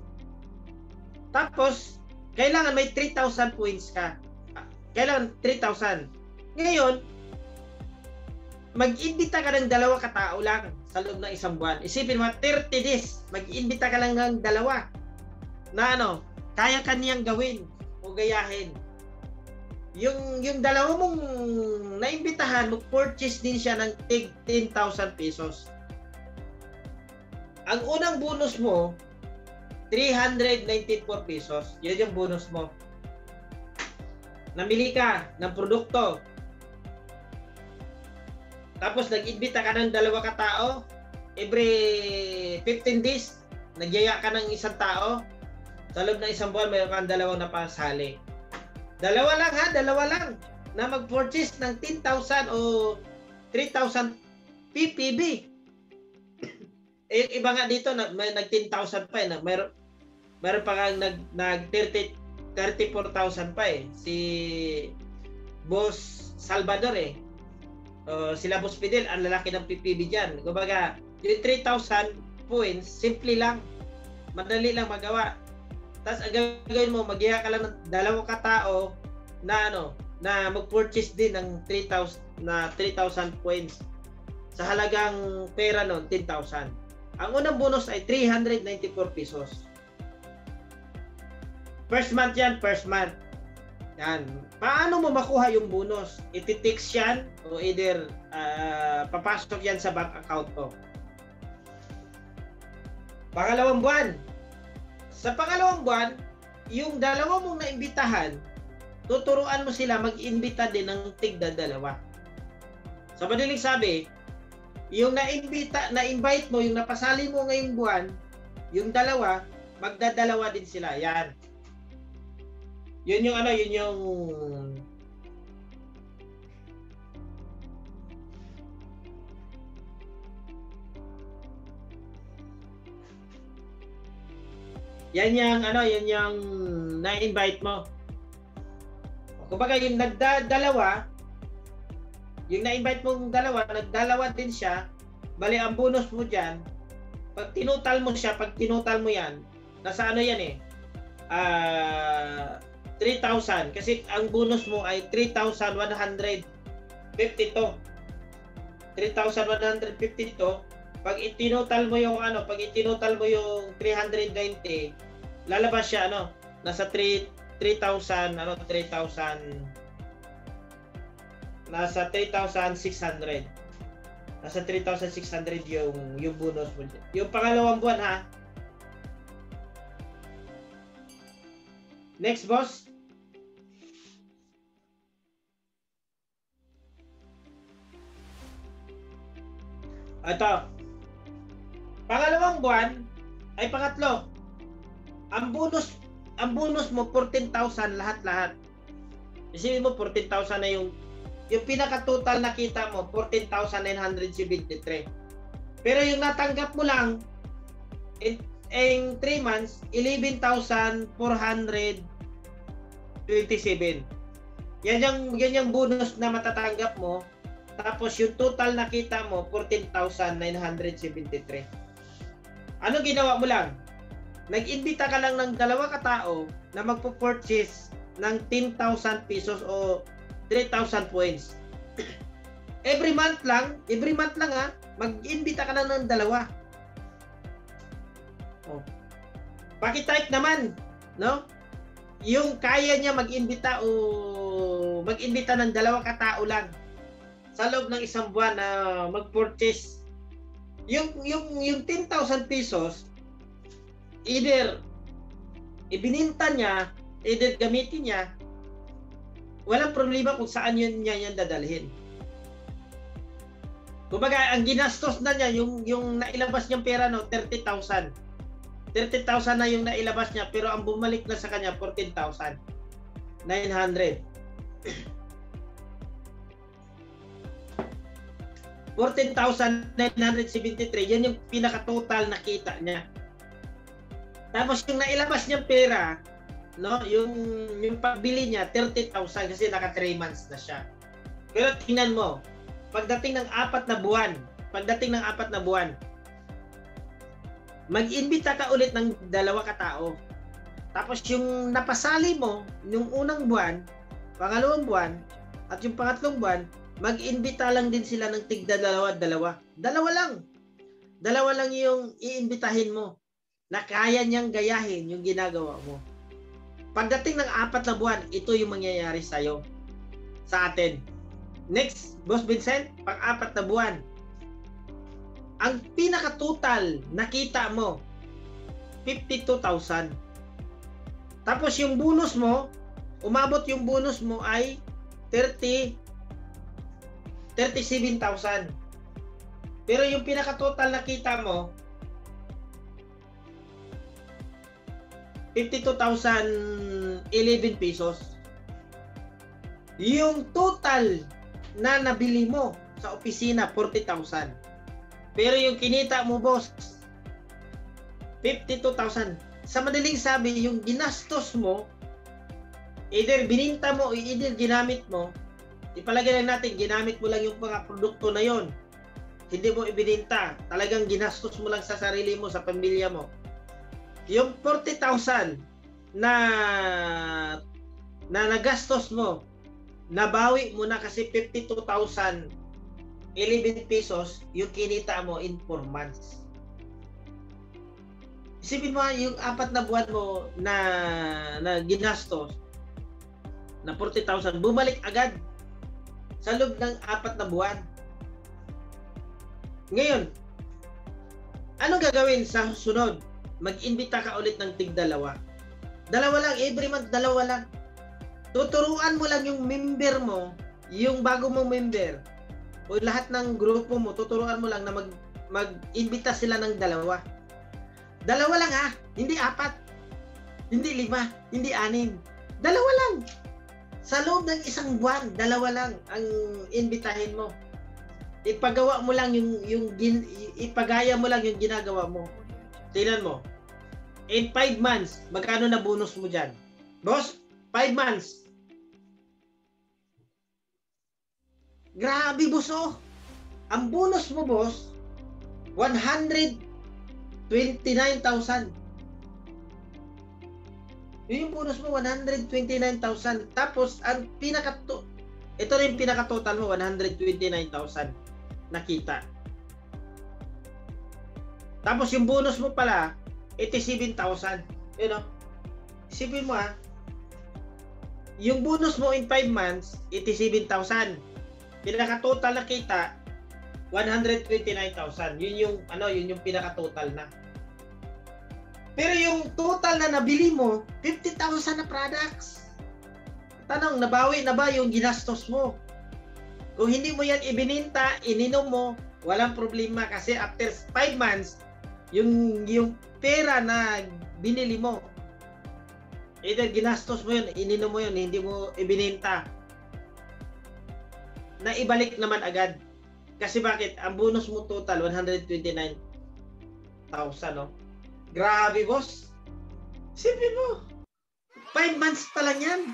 Tapos, kailangan may 3,000 points ka. Kailangan 3,000. Ngayon, mag-imbita ka ng 2 katao lang sa loob ng 1 buwan. Isipin mo, 30 days, mag-imbita ka lang ng 2 na kaya kaniyang gawin o gayahin. Yung 2 mong naimbitahan, mag-purchase din siya ng 10,000 pesos. Ang unang bonus mo, 394 pesos. Yun yung bonus mo. Namili ka ng produkto. Tapos nag-imbita ka ng 2 katao, every 15 days, nagyaya ka ng 1 tao, sa loob ng 1 buwan, mayroon kang 2 na pasali. 2 lang ha, 2 lang, na mag-purchase ng 10,000 o 3,000 PPB. Yung iba nga dito, may nag-10,000 pa mayroon pa kang nag-34,000 pa si Boss Salvador sila Boss Fidel, ang lalaki ng PPB dyan. Kumbaga, yung 3,000 points, simple lang. Madali lang magawa. Tapos, ang gagawin mo, mag-iya ka lang ng 2 katao na na mag-purchase din ng 3,000 points sa halagang pera 10,000. Ang unang bonus ay 394 pesos. First month yan, first month. Yan. Paano mo makuha yung bonus? Iti-text yan o either papasok yan sa bank account ko. Pangalawang buwan. Sa pangalawang buwan, yung 2 mong naimbitahan, tuturuan mo sila mag-imbita din ng tigda 2. Sa madaling sabi, yung na-invite mo, yung napasali mo ngayong buwan, yung 2, magdadalawa din sila. Yan. Yun yung yan yung na-invite mo. Kumbaga yung nagdadalawa, yung na-invite mong dalawa, nagdalawa din siya, bali ang bonus mo dyan, pag tinutal mo siya, pag tinutal mo yan, nasa ano yan eh, 3,000. Kasi ang bonus mo ay 3,152. 3,152. Pag itinutal mo yung ano, pag itinutal mo yung 390, lalabas siya ano, nasa 3,000, ano, 3,000, nasa 3,600. Nasa 3,600 yung bonus mo. Yung pangalawang buwan ha. Next, boss. Ito. Pangalawang buwan ay pangatlo. Ang bonus mo 14,000 lahat-lahat. Isipin mo 14,000 na yung pinaka-total na kita mo 14,973. Pero yung natanggap mo lang in 3 months 11,427. Yan yung bonus na matatanggap mo. Tapos yung total na kita mo 14,973. Ano ginawa mo lang? Nag-imbita ka lang ng dalawa katao na magpo-purchase ng 10,000 pesos o 3,000 points. Every month lang ha, mag-imbita ka lang ng dalawa. Oh. Paki-type naman, no? Yung kaya niya mag-imbita ng dalawa katao lang sa loob ng isang buwan na mag-purchase. Yung 10,000 pesos, either ibininta niya, either gamitin niya, walang problema kung saan niya dadalhin. Kumbaga, ang ginastos na niya, yung nailabas niyang pera, no, 30,000. 30,000 na yung nailabas niya, pero ang bumalik na sa kanya, 14,900. 14,973, yan yung pinaka-total na kita niya. Tapos yung nailabas niyang pera, no, yung pagbili niya 30,000 kasi naka 3 months na siya. Pero tingnan mo, pagdating ng 4 na buwan, mag-imbita ka ulit ng dalawa katao. Tapos yung napasali mo yung unang buwan, pangalawang buwan, at yung pangatlong buwan, mag-imbita lang din sila ng tigda dalawa. Dalawa lang yung iimbitahin mo na kaya niyang gayahin yung ginagawa mo. Pagdating ng 4 na buwan, ito yung mangyayari sa'yo, sa atin. Next, Boss Vincent, pang-4 na buwan. Ang pinaka-total na kita mo, 52,000. Tapos yung bonus mo, umabot yung bonus mo ay 37,000. Pero yung pinaka-total na kita mo, 52,011 pesos. Yung total na nabili mo sa opisina, 40,000. Pero yung kinita mo, boss, 52,000. Sa madaling sabi, yung ginastos mo, either bininta mo o either ginamit mo, ipalagay lang natin, ginamit mo lang yung mga produkto na yon. Hindi mo ibininta. Talagang ginastos mo lang sa sarili mo, sa pamilya mo. Yung 40,000 na nagastos mo, nabawi mo na kasi 52,011 pesos yung kinita mo in 4 months. Isipin mo yung 4 na buwan mo na ginastos na 40,000, bumalik agad sa loob ng 4 na buwan. Ngayon, anong gagawin sa sunod? Mag-imbita ka ulit ng tig-dalawa. Dalawa lang, every month, dalawa lang. Tuturuan mo lang yung member mo, yung bago mong member, o lahat ng grupo mo, tuturuan mo lang na mag-imbita sila ng dalawa. Dalawa lang ha, hindi 4, hindi 5, hindi 6. Dalawa lang. Sa loob ng isang buwan, dalawa lang ang imbitahin mo. Ipagawa mo lang ipagaya mo lang yung ginagawa mo. Tingnan mo. In 5 months, magkano na bonus mo dyan? Boss, 5 months. Grabe, boss, oh. Ang bonus mo, boss, 129,000. Yun yung bonus mo, 129,000. Tapos, ito rin pinaka-total mo, 129,000 nakita. Tapos, yung bonus mo pala, 87,000. Yun, know? Isipin mo, yung bonus mo in 5 months, 87,000. Pinaka-total na kita, 129,000. Yun yung pinaka-total na. Pero yung total na nabili mo, 50,000 na products. Tanong, nabawi na ba yung ginastos mo? Kung hindi mo yan ibininta, ininom mo, walang problema kasi after 5 months, yung pera na binili mo, either ginastos mo yun, ininom mo yun, hindi mo ibininta, na ibalik naman agad. Kasi bakit? Ang bonus mo total, 129,000, no? Grabe, boss. Simple mo. 5 months pa lang yan.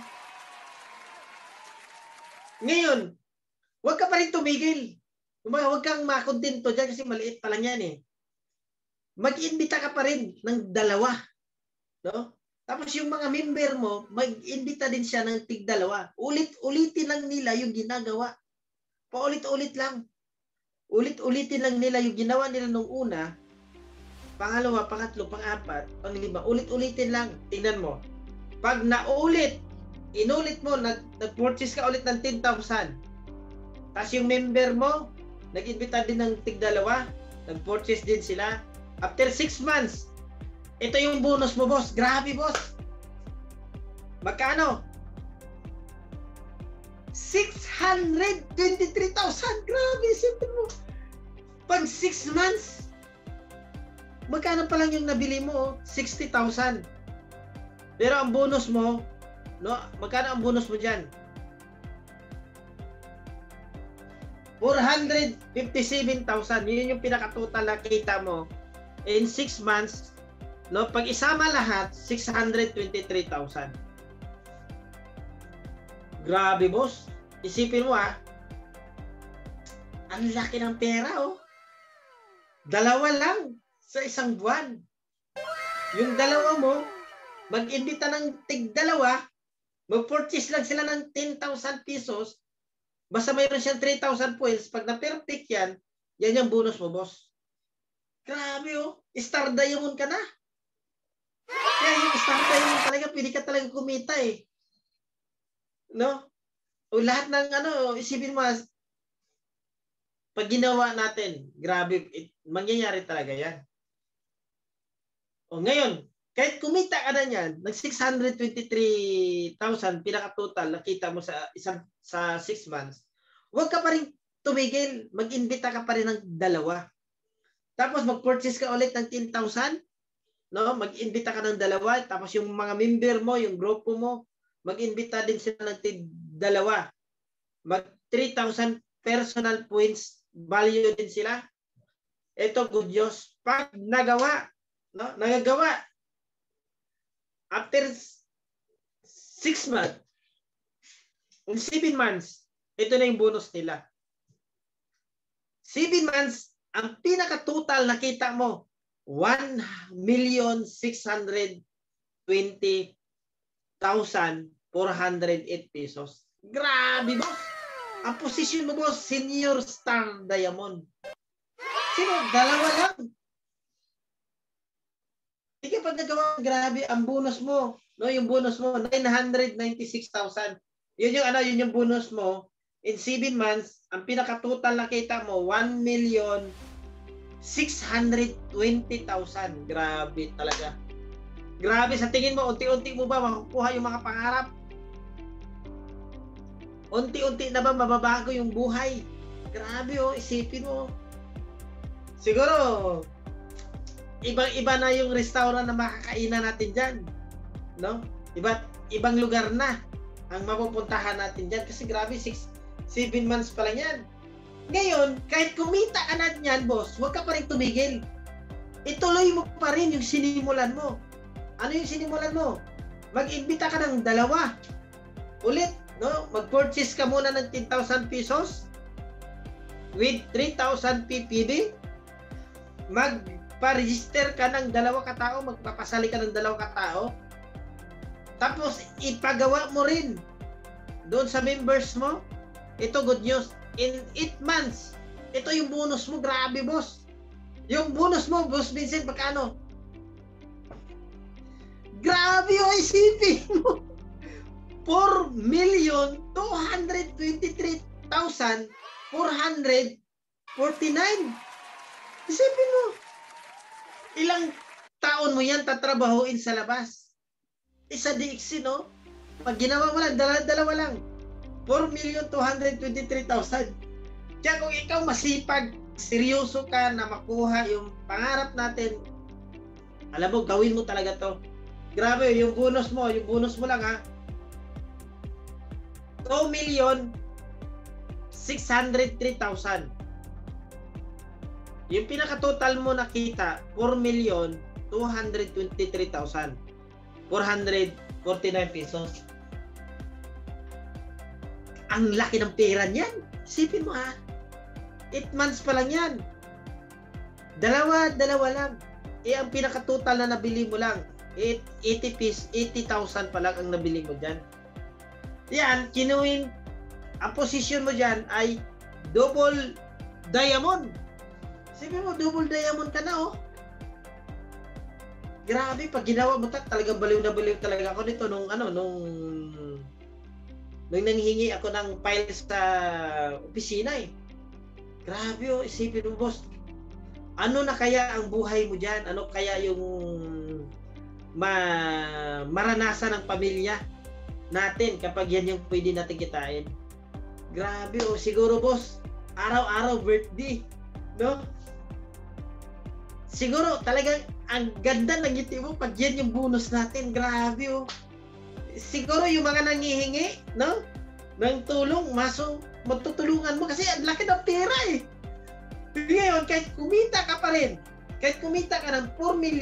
Ngayon, huwag ka pa rin tumigil. Huwag kang makontento dyan kasi maliit pa lang yan eh. Mag-imbita ka pa rin ng 2. No? Tapos yung mga member mo, mag-imbita din siya ng tig-2. Ulit-ulitin lang nila yung ginagawa. Paulit-ulit lang. Ulit-ulitin lang nila yung ginawa nila nung una, pangalawa, pangatlo, pang-4, pang-5. Ulit-ulitin lang. Tingnan mo. Pag inulit mo, nag-purchase ka ulit ng 10,000. Tapos yung member mo, nag-imbita din ng tig-2, nag-purchase din sila. After 6 months, ito yung bonus mo, boss. Grabe, boss. Magkano? 623,000. Grabe, simple mo. Pag 6 months, magkano pa lang yung nabili mo? 60,000. Pero ang bonus mo, no? Magkano ang bonus mo dyan? 457,000. Yun yung pinaka-total na kita mo in 6 months. No? Pag isama lahat, 623,000. Grabe, boss. Isipin mo, ang laki ng pera, oh. 2 lang sa isang buwan. Yung 2 mo, mag-imbita ng tig-2, mag-purchase lang sila ng 10,000 pesos, basta mayroon siyang 3,000 points, pag na-perfect yan, yan yung bonus mo, boss. Grabe, oh. Star Diamond ka na. Kaya yung Star Diamond talaga, pwede ka talaga kumita, eh. No? O lahat ng isipin mo, pag ginawa natin, grabe, mangyayari talaga yan. O ngayon, kahit kumita ka na yan, ng 623,000, pinaka-total, nakita mo sa 6 months, huwag ka pa rin tumigil, mag-imbita ka pa rin ng 2. Tapos mag-purchase ka ulit ng 10,000, no? Mag-imbita ka ng 2, tapos yung mga member mo, yung grupo mo, mag-imbita din sila ng 2. Mag 3,000 personal points value din sila. Ito, good news. Pag nagagawa, after 6 months, in 7 months, ito na yung bonus nila. 7 months, ang pinaka-total nakita mo, 1,620,408 pesos. Grabe, boss. Ang posisyon mo, boss, Senior Star Diamond. Sino? 2 lang. Sige, pag nagawa, grabe, ang bonus mo, no, yung bonus mo, 996,000. Yun yung bonus mo. In 7 months, ang pinaka-total na kita mo, 1,620,000. Grabe talaga. Grabe, sa tingin mo, unti-unti mo ba makukuha yung mga pangarap? Unti-unti na ba mababago yung buhay? Grabe, oh, isipin mo. Siguro, ibang-iba na yung restaurant na makakainan natin dyan. No? Ibang lugar na ang mapupuntahan natin dyan. Kasi grabe, 7 months pa lang yan. Ngayon, kahit kumita ka na yan, boss, huwag ka pa rin tumigil. Ituloy mo pa rin yung sinimulan mo. Ano yung sinimulan mo? Mag-imbita ka ng 2. Ulit, no? Mag-purchase ka muna ng 10,000 pesos. with 3,000 PPB, magpa-register ka ng 2 katao, magpapasali ka ng 2 katao, tapos ipagawa mo rin doon sa members mo. Ito good news, in 8 months, ito yung bonus mo. Grabe, boss. Yung bonus mo, Boss Vincent, magkano? Grabe, o isipin mo. 4,223,449. Isipin mo, ilang taon mo yan tatrabahuin sa labas? Isa DXC, no? Pag ginawa mo lang, dalawa lang, 4,223,000. Kaya kung ikaw masipag, seryoso ka na makuha yung pangarap natin, alam mo, gawin mo talaga to. Grabe, yung bonus mo lang ha, 2,603,000. Yung pinaka-total mo nakita, 4,223,449 pesos. Ang laki ng pera niyan. Isipin mo ha, 8 months pa lang yan. Dalawa lang. Ang pinaka-total na nabili mo lang, 80,000 pa lang ang nabili mo dyan. Yan, kinuwin, ang position mo dyan ay double diamond. Isipin mo, double diamond ka na, oh. Grabe, pag ginawa mo talagang baliw na baliw talaga ako nito nung nanghihingi ako ng files sa opisina eh. Grabe, oh, isipin mo, boss. Ano na kaya ang buhay mo dyan? Ano kaya yung maranasan ng pamilya natin kapag yan yung pwede natin kitain? Grabe, oh, siguro, boss, araw-araw birthday, no? Siguro talagang ang ganda ng ngiti mo pag yan yung bonus natin. Grabe, oh. Siguro yung mga nangihingi, no, ng tulong, magtutulungan mo kasi ang laki ng pera eh. Ngayon, kahit kumita ka pa rin, kahit kumita ka ng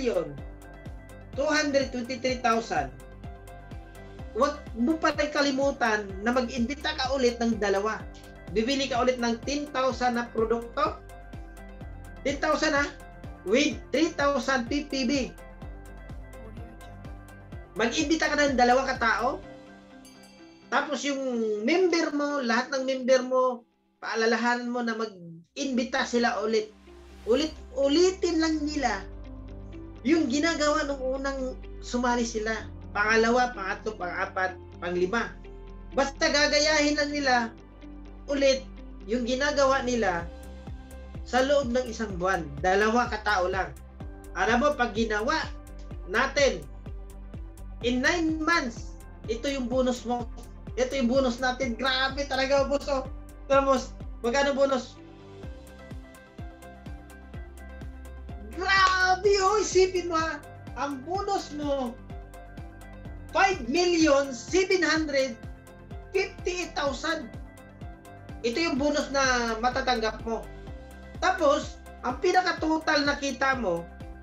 4,223,000, huwag mo pa rin kalimutan na mag-imbita ka ulit ng 2. Bibili ka ulit ng 10,000 na produkto. 10,000 ha, with 3,000 PPB. Mag-imbita ka ng 2 katao. Tapos yung member mo, lahat ng member mo, paalalahanan mo na mag-imbita sila ulit. Ulitin lang nila yung ginagawa nung unang sumali sila. Pangalawa, pangatlo, pang-4, pang-5. Basta gagayahin lang nila ulit yung ginagawa nila sa loob ng 1 buwan. 2 katao lang. Alam mo, pag ginawa natin in 9 months, ito yung bonus mo. Ito yung bonus natin. Grabe talaga, boss. Oh. Tapos, magkano bonus? Grabe, oh. Isipin mo ha. Ang bonus mo, 5,758,000. Ito yung bonus na matatanggap mo. Tapos, ang pinaka-total na kita mo,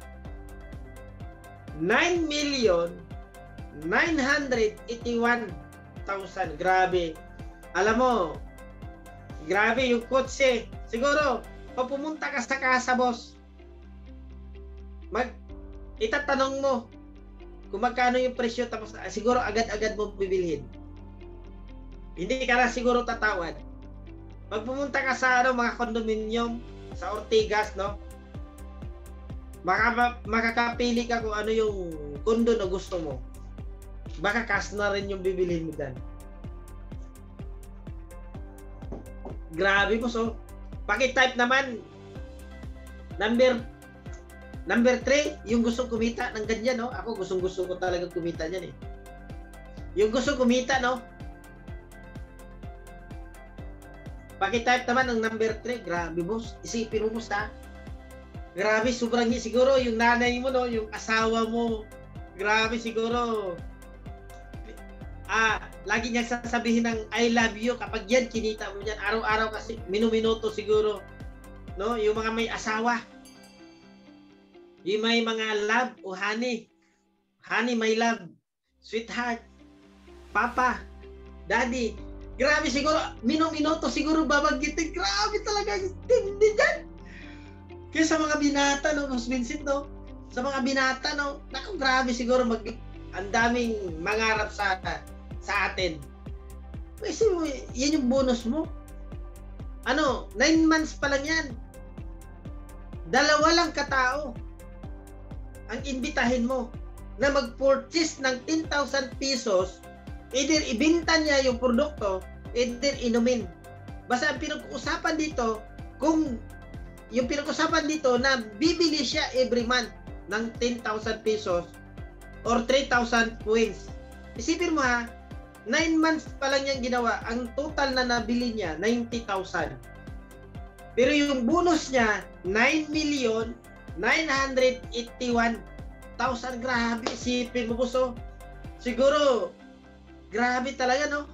9,981,000. Grabe. Alam mo, grabe yung kotse. Siguro, pag pumunta ka sa kasa, boss, itatanong mo kung magkano yung presyo, tapos siguro agad-agad mo bibilhin. Hindi ka na siguro tatawad. Pag pumunta ka sa mga condominium, sa Ortigas, no? Makakapili ka kung ano yung kondo na gusto mo. Baka cash na rin yung bibilhin mo dyan. Grabe po, so. Paki-type naman. Number 3, yung gusto kumita ng ganyan, no? Ako gusto ko talaga kumita niyan eh. Yung gusto kumita, no? Paki-type naman ng number 3. Grabe, boss. Isipin mo, boss, ha? Grabe, sobrang siguro yung nanay mo, no? Yung asawa mo. Grabe, siguro. Lagi niya sasabihin ng I love you kapag yan, kinita mo yan. Araw-araw kasi, minuminuto siguro. No? Yung mga may asawa. Yung may mga love o honey. Honey, my love. Sweetheart. Papa. Daddy. Grabe siguro, minuto siguro babanggitin. Grabe talaga yung tindi dyan. Kaya sa mga binata, no, Boss Vincent, no? Sa mga binata, no? Naku, grabe siguro ang daming mangarap sa atin. Kasi yan yung bonus mo. 9 months pa lang yan. 2 lang katao ang imbitahin mo na mag-purchase ng 10,000 pesos, either ibinta niya yung produkto, either inumin. Basta ang pinag-uusapan dito, kung yung pinag-uusapan dito na bibili siya every month ng 10,000 pesos or 3,000 points. Isipin mo ha, 9 months pa lang niyang ginawa, ang total na nabili niya, 90,000. Pero yung bonus niya, 9,981,000. Grabe, isipin mo po. Siguro, grabe talaga, no?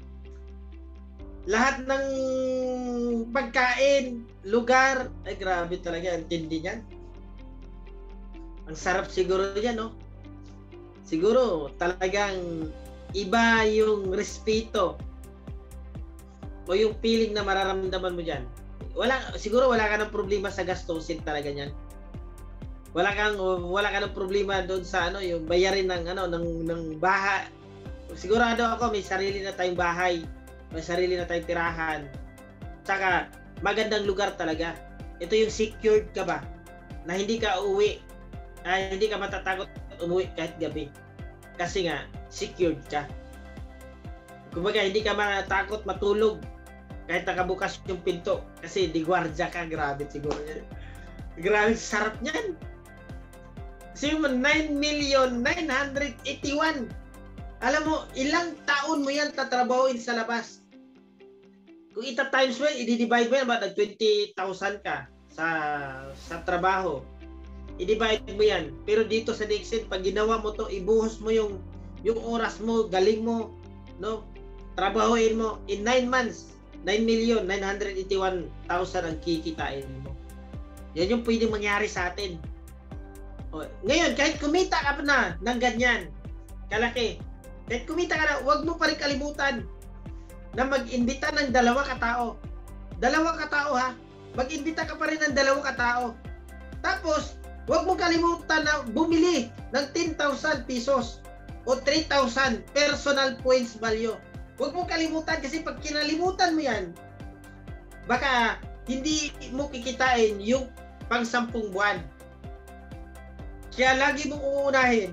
Lahat ng pagkain, lugar, ay grabe talaga, ang tindi niyan. Ang sarap siguro niyan, no? Siguro, talagang iba yung respeto o yung feeling na mararamdaman mo diyan. Siguro wala ka ng problema sa gastusin talaga niyan. Wala ka ng problema doon sa yung bayarin ng bahay. Sigurado ako may sarili na tayong bahay, may sarili na tayong tirahan. Tsaka magandang lugar talaga. Ito yung secured ka ba na hindi ka uuwi. Hindi ka matatakot umuwi kahit gabi. Kasi nga secured ka. Kumbaga hindi ka matakot matulog kahit nakabukas yung pinto kasi di gwardiya ka. Grabe siguro yan. Grabe sarap niyan. Kasi yung 9,981,000. Alam mo, ilang taon mo yan tatrabahoin sa labas. Kung ita-times mo yan, i-divide mo yan, nag 20,000 ka sa trabaho. I-divide mo yan. Pero dito sa Nixon, pag ginawa mo to, ibuhos mo yung oras mo, galing mo, no? Trabahoin mo in 9 months, 9,981,000 ang kikitain mo. Yan yung pwedeng mangyari sa atin. Ngayon, kahit kumita ka pa na ng ganyan, kalaki, kahit kumita ka na, huwag mo pa rin kalimutan na mag-imbita ng 2 katao. 2 katao ha, mag-imbita ka pa rin ng 2 katao. Tapos, huwag mo kalimutan na bumili ng 10,000 pesos o 3,000 personal points value. Huwag mo kalimutan kasi pag kinalimutan mo yan, baka hindi mo kikitain yung pang 10 buwan. Kaya lagi mong uunahin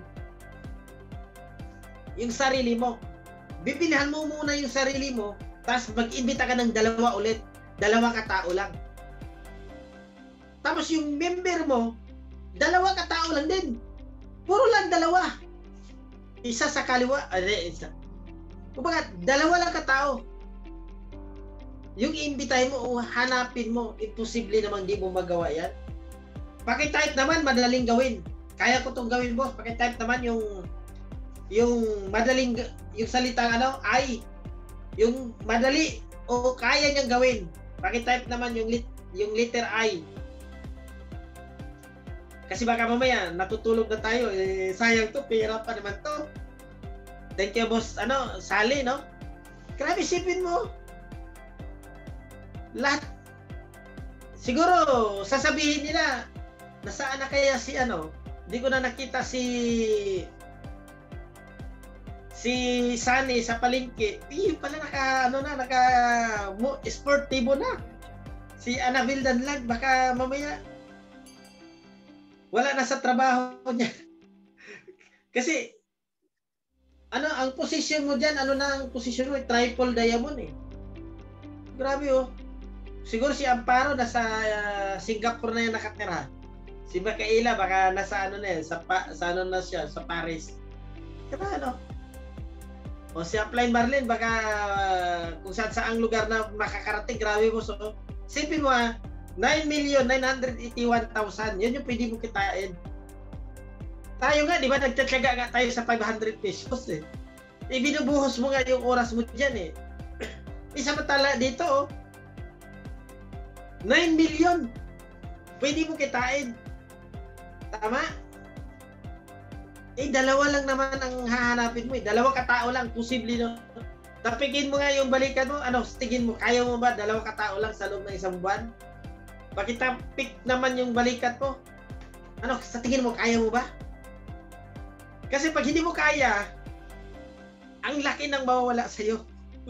yung sarili mo. Bibilihan mo muna yung sarili mo, tapos mag-imbita ka ng 2 ulit. 2 katao lang. Tapos yung member mo, 2 katao lang din. Puro lang 2. Isa sa kaliwa, isa. Kumbaga, 2 lang katao. Yung iimbitahin mo o hanapin mo, imposible namang di mo magawa yan. Paki-type naman, madaling gawin. Kaya ko itong gawin, boss. Paki-type naman yung madaling, yung salitang ay. Yung madali o kaya niyang gawin. Paki-type naman yung letter I. Kasi baka mamaya natutulog na tayo, sayang to, pera pa naman to. Thank you, boss, Sally, no? Grabe, isipin mo. Lahat. Siguro, sasabihin nila, nasaan na kaya hindi ko na nakita si Sunny sa palengke. Pala sportivo na. Si Annabelle Danlag, baka mamaya wala na sa trabaho niya. Kasi ang posisyon mo diyan, ang posisyon mo, triple diamond eh. Grabe oh. Siguro si Amparo nasa Singapore na yan nakatira. Si Makaila baka nasa na yan, sa na siya, sa Paris. Diba O si Upline Marlene baka kung saan lugar na makakarating. Grabe mo. So, sipin mo 9,981,000. Yan yung pwede mo kitain. Tayo nga, di ba, nagtatyaga nga tayo sa 500 pesos eh. Ibinubuhos mo nga yung oras mo dyan eh. Samantala dito 9 million. Pwede mo kitain. Tama? 2 lang naman ang hahanapin mo eh. 2 katao lang. Posible no? 2 Tapikin mo nga yung balikan mo. Ano, tingin mo, kaya mo ba 2 katao lang sa loob ng 1 buwan? Pakitapik naman yung balikat mo. Ano, sa tingin mo, kaya mo ba? Kasi pag hindi mo kaya, ang laki ng mawawala sa'yo.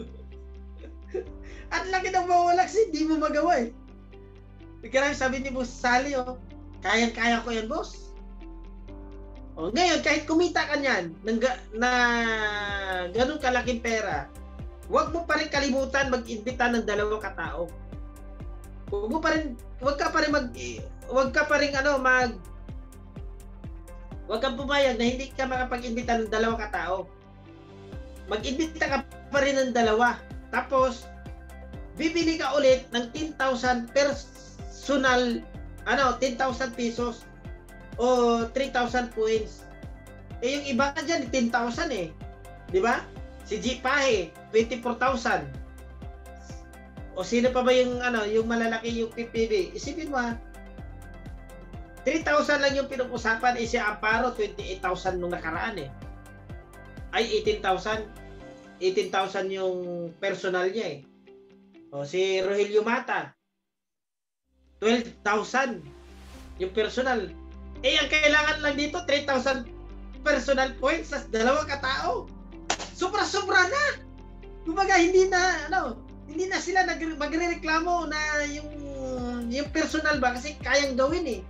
At laki ng mawawala kasi hindi mo magawa eh. Kaya sabi ni Boss Sally, kayang-kaya ko yan, boss. Ngayon, kahit kumita ka niyan na ganun kalaking pera, huwag mo pa rin kalimutan mag-imbita ng 2 katao. Huwag kang pumayag na hindi ka makapag-imbita ng 2 katao. Mag-imbita ka pa rin ng 2. Tapos, bibili ka ulit ng 10,000 personal, 10,000 pesos o 3,000 points. Yung iba ka dyan, 10,000 eh. Di ba? Si G Pahe, 24,000. O sino pa ba yung malalaki yung PPB? Isipin mo 3,000 lang yung pinag-usapan, si Amparo 28,000 nung nakaraan eh. Ay 18,000 yung personal niya eh. O si Rogelio Mata 12,000 yung personal. Ang kailangan lang dito 3,000 personal points sa 2 katao. Sobra-sobra na. Kumbaga hindi na sila magrereklamo na yung personal ba kasi kayang gawin eh.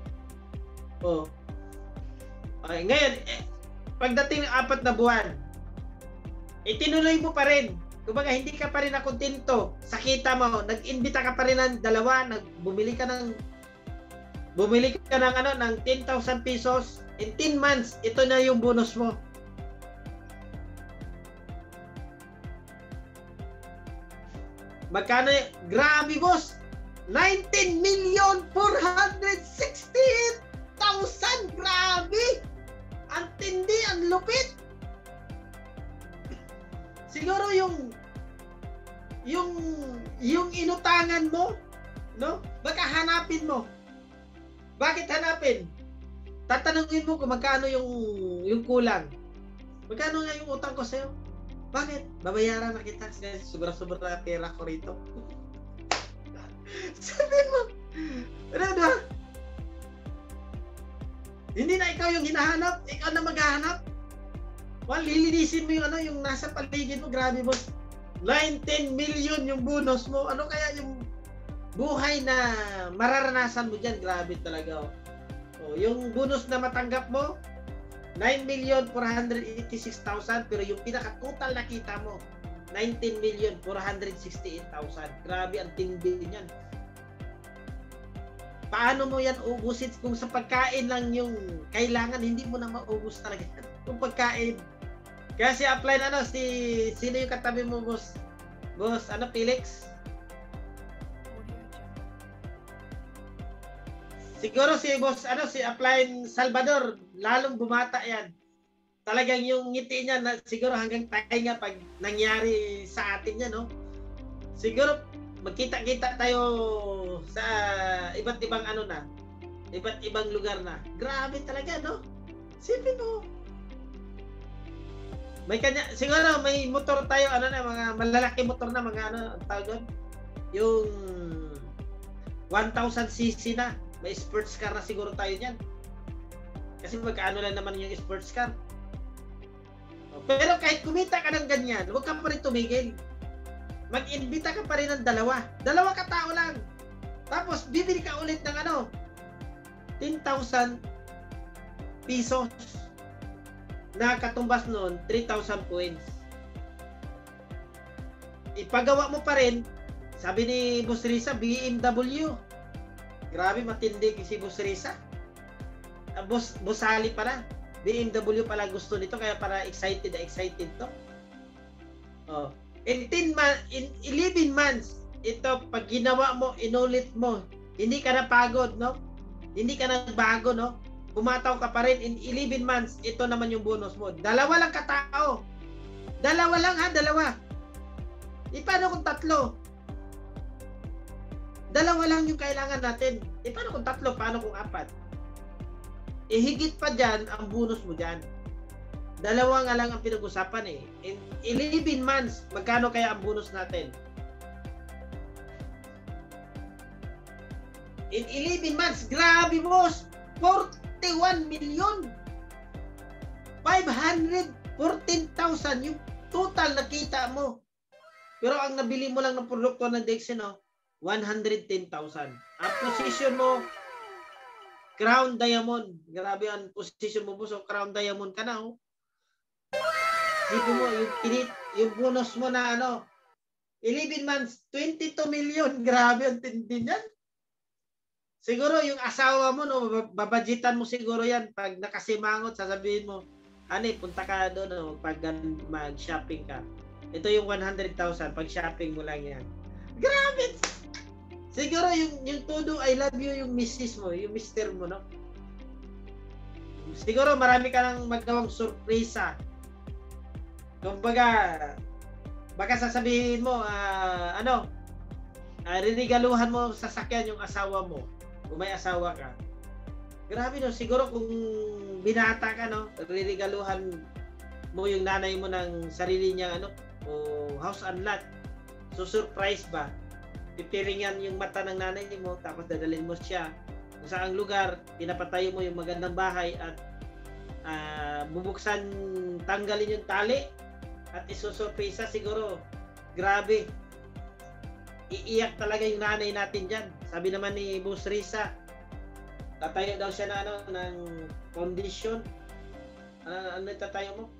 Okay, ngayon pagdating ng 4 na buwan, itinuloy mo pa rin. Kumbaga hindi ka pa rin nakontento sa kita mo. Nag-imbita ka pa rin ng 2, bumili ka ng 10,000 pesos in 10 months. Ito na yung bonus mo. Magkano? Grabe, boss! 19,468,000! Grabe! Ang tindi, ang lupit! Siguro yung inutangan mo, no? Baka hanapin mo. Bakit hanapin? Tatanungin mo kung magkano yung kulang. Magkano nga yung utang ko sa'yo? Bakit? Babayaran na kita kasi sobra-sobra na pera ko rito. Sabi mo, ano? Hindi na ikaw yung hinahanap, ikaw na maghahanap. Lilinisin mo yung nasa paligid mo. Grabe, boss. 19 million yung bonus mo. Ano kaya yung buhay na mararanasan mo dyan? Grabe talaga. Yung bonus na matanggap mo, 9,486,000, pero yung pinaka-total na kita mo, 19,468,000. Grabe, ang tindi niyan. Paano mo yan ubusin kung sa pagkain lang yung kailangan, hindi mo na maubos talaga kung pagkain. Kaya si apply sino yung katabi mo, boss? Boss, Felix? Siguro si boss, si apply Salvador, lalong bumata yan. Talagang yung ngiti niya, siguro hanggang tainga pag nangyari sa atin yan, no? Siguro, magkita-kita tayo sa iba't ibang iba't ibang lugar na. Grabe talaga, no? Sipin mo. Siguro may motor tayo, mga malalaki motor na, mga ang tawag doon? Yung 1,000cc na. May sports car na siguro tayo niyan. Kasi magkaano lang naman yung sports car. Pero kahit kumita ka ng ganyan, huwag ka pa rin tumigil. Mag-imbita ka pa rin ng 2. 2 katao lang. Tapos bibili ka ulit ng 10,000 pesos na katumbas noon 3,000 points. Ipagawa mo pa rin, sabi ni Boss Risa, BMW. Grabe, matindi si Boss Risa. Boss Sally pala, BMW pala gusto nito, kaya para excited to. In 11 months, ito pag ginawa mo, inulit mo, hindi ka napagod, no? Hindi ka nagbago, no? Kumataw ka pa rin in 11 months, ito naman yung bonus mo. 2 lang katao. 2 lang ha, 2. Paano kung 3? 2 lang yung kailangan natin. Paano kung 3? Paano kung 4? Higit pa dyan ang bonus mo dyan. Dalawa nga lang ang pinag-usapan eh. In 11 months, magkano kaya ang bonus natin? In 11 months, grabe boss! 41 million! 514,000 yung total na kita mo. Pero ang nabili mo lang ng produkto ng Dexin, 110,000. Ang position mo, Crown Diamond. Grabe ang position mo, boss. Crown Diamond ka na, Sipo mo, yung bonus mo na 11 months, 22 million. Grabe ang tindi niyan. Siguro yung asawa mo, babadgetan mo siguro yan. Pag nakasimangot, sasabihin mo, punta ka doon, pag mag-shopping ka. Ito yung 100,000, pag shopping mo lang yan. Grabe! Siguro yung todo I love you, yung missis mo, yung mister mo, Siguro marami ka nang magawang surpresa. Kumbaga, baka sasabihin mo, rinigaluhan mo sa sasakyan yung asawa mo. Kung may asawa ka. Grabe siguro kung binata ka, rinigaluhan mo yung nanay mo ng sarili niya, house and lot. So, surprise ba? Pipiringan yung mata ng nanay mo, tapos dadalhin mo siya kung saang lugar, pinapatayo mo yung magandang bahay at bubuksan, tanggalin yung tali at isusurpresa siguro. Grabe. Iiyak talaga yung nanay natin dyan. Sabi naman ni Boss Risa, tatayo daw siya na ng foundation. Ano tatayo mo?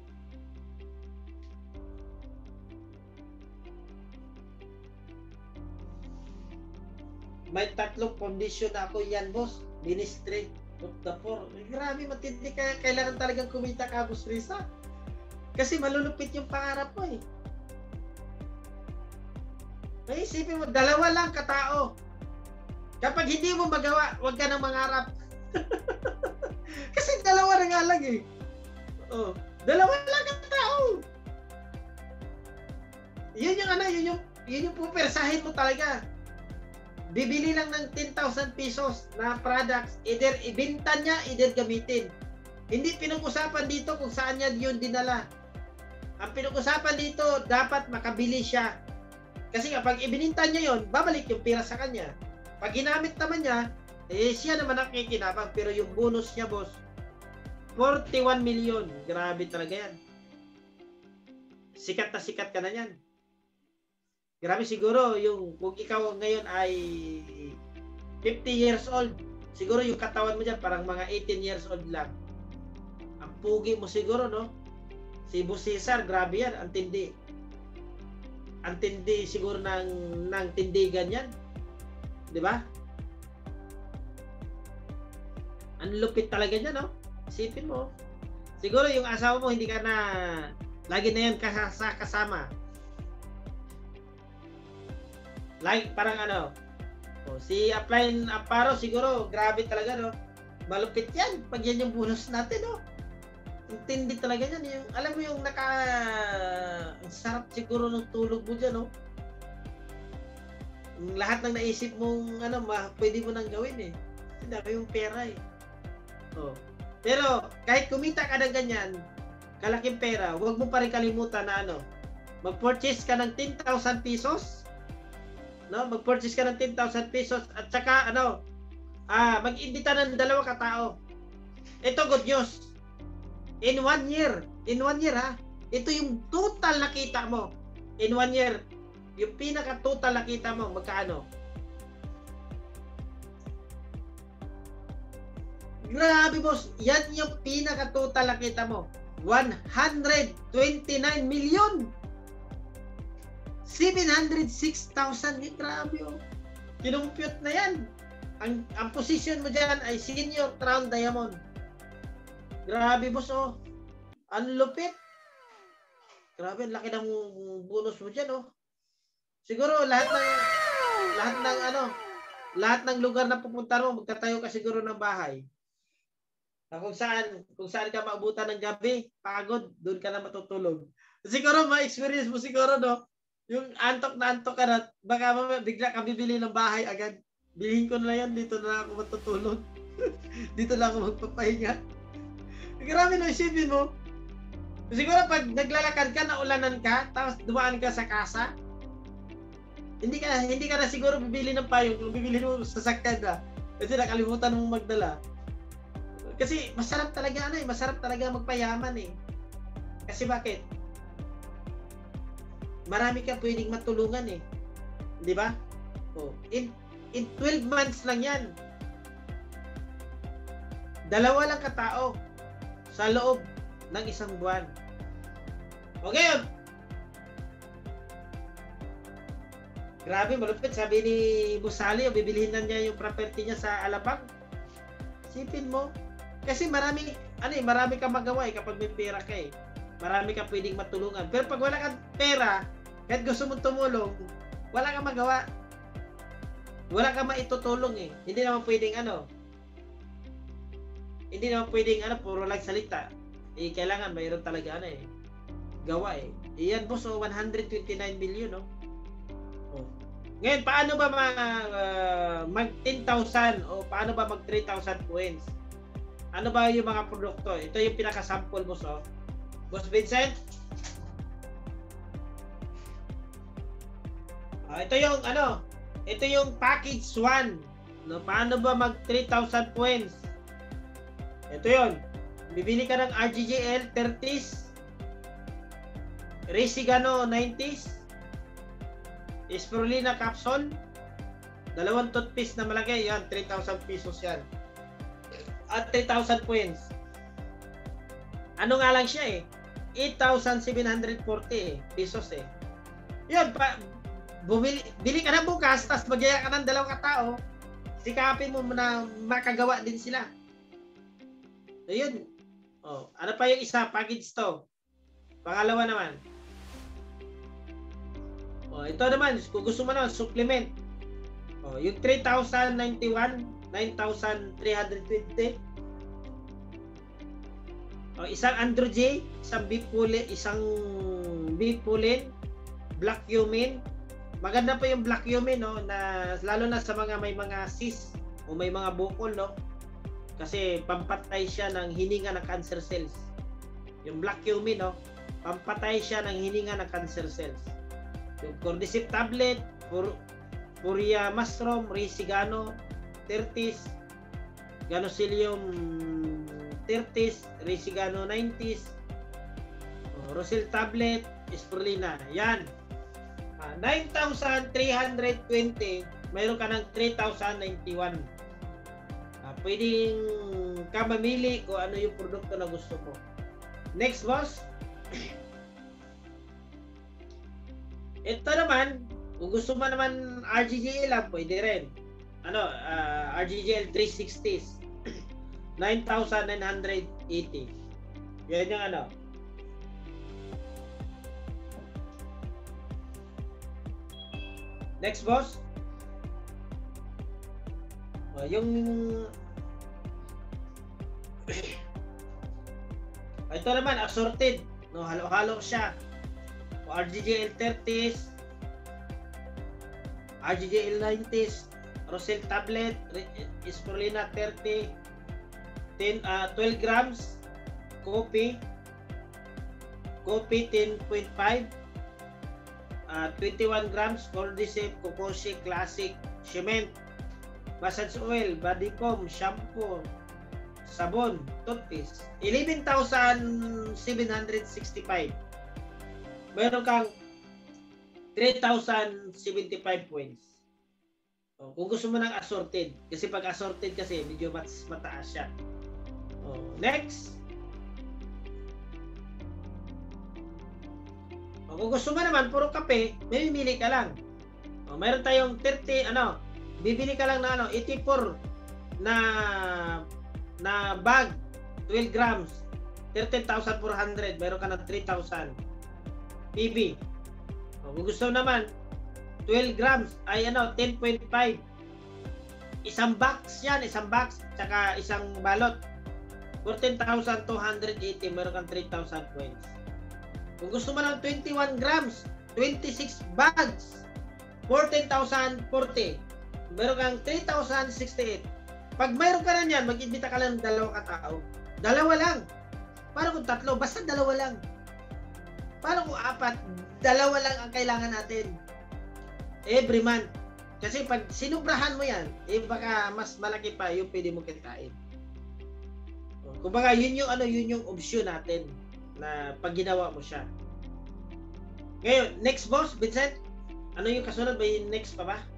May 3 foundation na ako yan, boss. Ministry of the Poor. Grabe, matindi ka. Kailangan talagang kumita ka, Boss Risa. Kasi malulupit yung pangarap mo eh. May isipin mo, 2 lang katao. Kapag hindi mo magawa, huwag ka nang mangarap. Kasi 2 na nga lang eh. 2 lang katao. Yun yung pupersahin mo talaga. Bibili lang ng 10,000 pesos na products. Either ibenta niya, either gamitin. Hindi pinag-usapan dito kung saan niya yun dinala. Ang pinag-usapan dito, dapat makabili siya. Kasi kapag ibininta niya yon, babalik yung pira sa kanya. Pag ginamit naman niya, siya naman ang kikinabang. Pero yung bonus niya, boss, 41 million. Grabe talaga yan. Sikat na sikat ka na yan. Grabe siguro, kung ikaw ngayon ay 50 years old, siguro yung katawan mo dyan parang mga 18 years old lang. Ang pugi mo siguro, Si Boss Cesar, grabe yan, ang tindi. Ang tindi siguro ng tindigan yan. Di ba? Ang lupit talaga niya, Isipin mo. Siguro yung asawa mo, hindi ka na, lagi na yan kasama. Like, parang si Upline Aparo, siguro, grabe talaga, Malupit yan, pag yan yung bonus natin, Ang tindi talaga yan. Alam mo yung ang sarap siguro ng tulog mo dyan, Lahat ng naisip mong, pwede mo nang gawin, Kasi dami yung pera, Pero, kahit kumita ka ng ganyan, kalaking pera, huwag mo pa rin kalimutan na, mag-purchase ka ng 10,000 pesos, mag-purchase ka ng 10,000 pesos, at saka, mag-imbita ng 2 katao. Ito, good news. In 1 year, ito yung total na kita mo. In 1 year, yung pinaka-total na kita mo, magkano? Grabe, boss. Yan yung pinaka-total na kita mo. 129 million. 706,000. Grabe, Kinumpute na yan. Ang position mo dyan ay Senior Crown Diamond. Grabe, boss, Ang lupit. Grabe, ang laki ng bonus mo dyan, Siguro lahat ng lugar na pupunta mo, magtatayo ka siguro ng bahay. Na kung saan ka maabutan ng gabi, pagod, doon ka na matutulog. Siguro ma-experience mo siguro, yung antok na antok ka na, baka bigla ka bibili ng bahay agad. Bilhin ko na yan, dito na ako matutulog. Dito na ako magpapahinga. Grabe na isipin mo. Siguro pag naglalakad ka, naulanan ka, tapos dumaan ka sa kasa, hindi ka na siguro bibili ng payong, bibili mo sa sakyan na. Kasi nakalimutan mong magdala. Kasi masarap talaga masarap talaga magpayaman eh. Kasi bakit? Marami ka pwedeng matulungan eh. 'Di ba? Oh, in 12 months lang 'yan. Dalawa lang katao sa loob ng isang buwan. Okay yun. Grabe, malupit. Sabi ni Busali, bibilihin na niya yung property niya sa Alabang. Sipin mo. Kasi marami kang magawa eh kapag may pera ka eh. Marami kang pwedeng matulungan. Pero pag wala kang pera, kahit gusto mong tumulong, wala kang magawa. Wala kang maitutulong eh. Hindi naman pwedeng puro lang salita. Eh, kailangan mayroon talaga gawa eh. Iyan boss, 129 million no. Oh. Ngayon, paano ba mag 10,000 o paano ba mag 3,000 points? Ano ba yung mga produkto? Ito yung pinaka-sample boss oh. Boss Vincent? Ito yung package 1. No, paano ba mag 3,000 points? Ito yon. Bibili ka ng RGGL 30s, Resigano 90s, Spirulina capsule, 2 toothpaste na malagay, yan 3,000 pesos yan. At 3,000 points. Ano nga lang siya eh? 8,740 pesos eh. Yun, bili ka na bukas, tapos magyaya ka ng 2 katao, sikapin mo na makagawa din sila. So yun. Oh, ano pa yung isa? Package to. Pangalawa naman. Oh, ito naman, kung gusto mo naman, supplement. Oh, yung 3,091, 9,320. Oh, isang Androgy, isang Bipulin, Black Cumin. Maganda pa yung Black Cumin no, na lalo na sa may mga cyst o may mga bukol no. Kasi pampatay siya ng hininga ng cancer cells. Yung Black Cumin no, pampatay siya ng hininga ng cancer cells. Yung Cordyceps tablet, Puria mushroom, Resigano 30s, Ganosylium 30s, Resigano 90s, Rosil tablet, Spirulina. Yan. 9,320, mayroon ka ng 3,091. Pwedeng ka mamili kung ano yung produkto na gusto mo. Next boss. Ito naman, kung gusto mo naman RGGL lang, pwede rin. RGGL 360s. 9,980. Yan yung Next boss. Yung ito naman assorted, no, halo-halo siya. RGGL 30s, RGGL 90s, Rosil tablet, Spirulina 30, 12 grams, coffee 10.5, 21 grams, Cordyceps, Kokoshi, Classic, Cement, massage oil, body comb, shampoo, sabon, toothpaste. 11,765. Meron kang 3,075 points. Kung gusto mo ng assorted, kasi pag assorted kasi medyo mataas siya. Next. Kung gusto mo naman puro kape, may bibili ka lang. Meron tayong 30 bibili ka lang na 84 na bag, 12 grams, 13,400, meron ka ng 3,000 PB. Kung gusto naman 12 grams ay 10.5, isang box tsaka isang balot, 14,280, meron kang 3,000 points. Kung gusto mo ng 21 grams, 26 bags, 14,040, meron kang 3,068. Pag mayroon ka na yan, mag-imbita ka lang ng 2 katao. 2 lang. Para kung 3, basta 2 lang. Paano kung 4? 2 lang ang kailangan natin every month. Kasi pag sinubrahan mo yan, baka mas malaki pa yung pwede mo kitain. Kumbaga, yun yung option natin na pag ginawa mo siya. Ngayon, next boss, Vincent, ano yung kasunod? May next pa ba?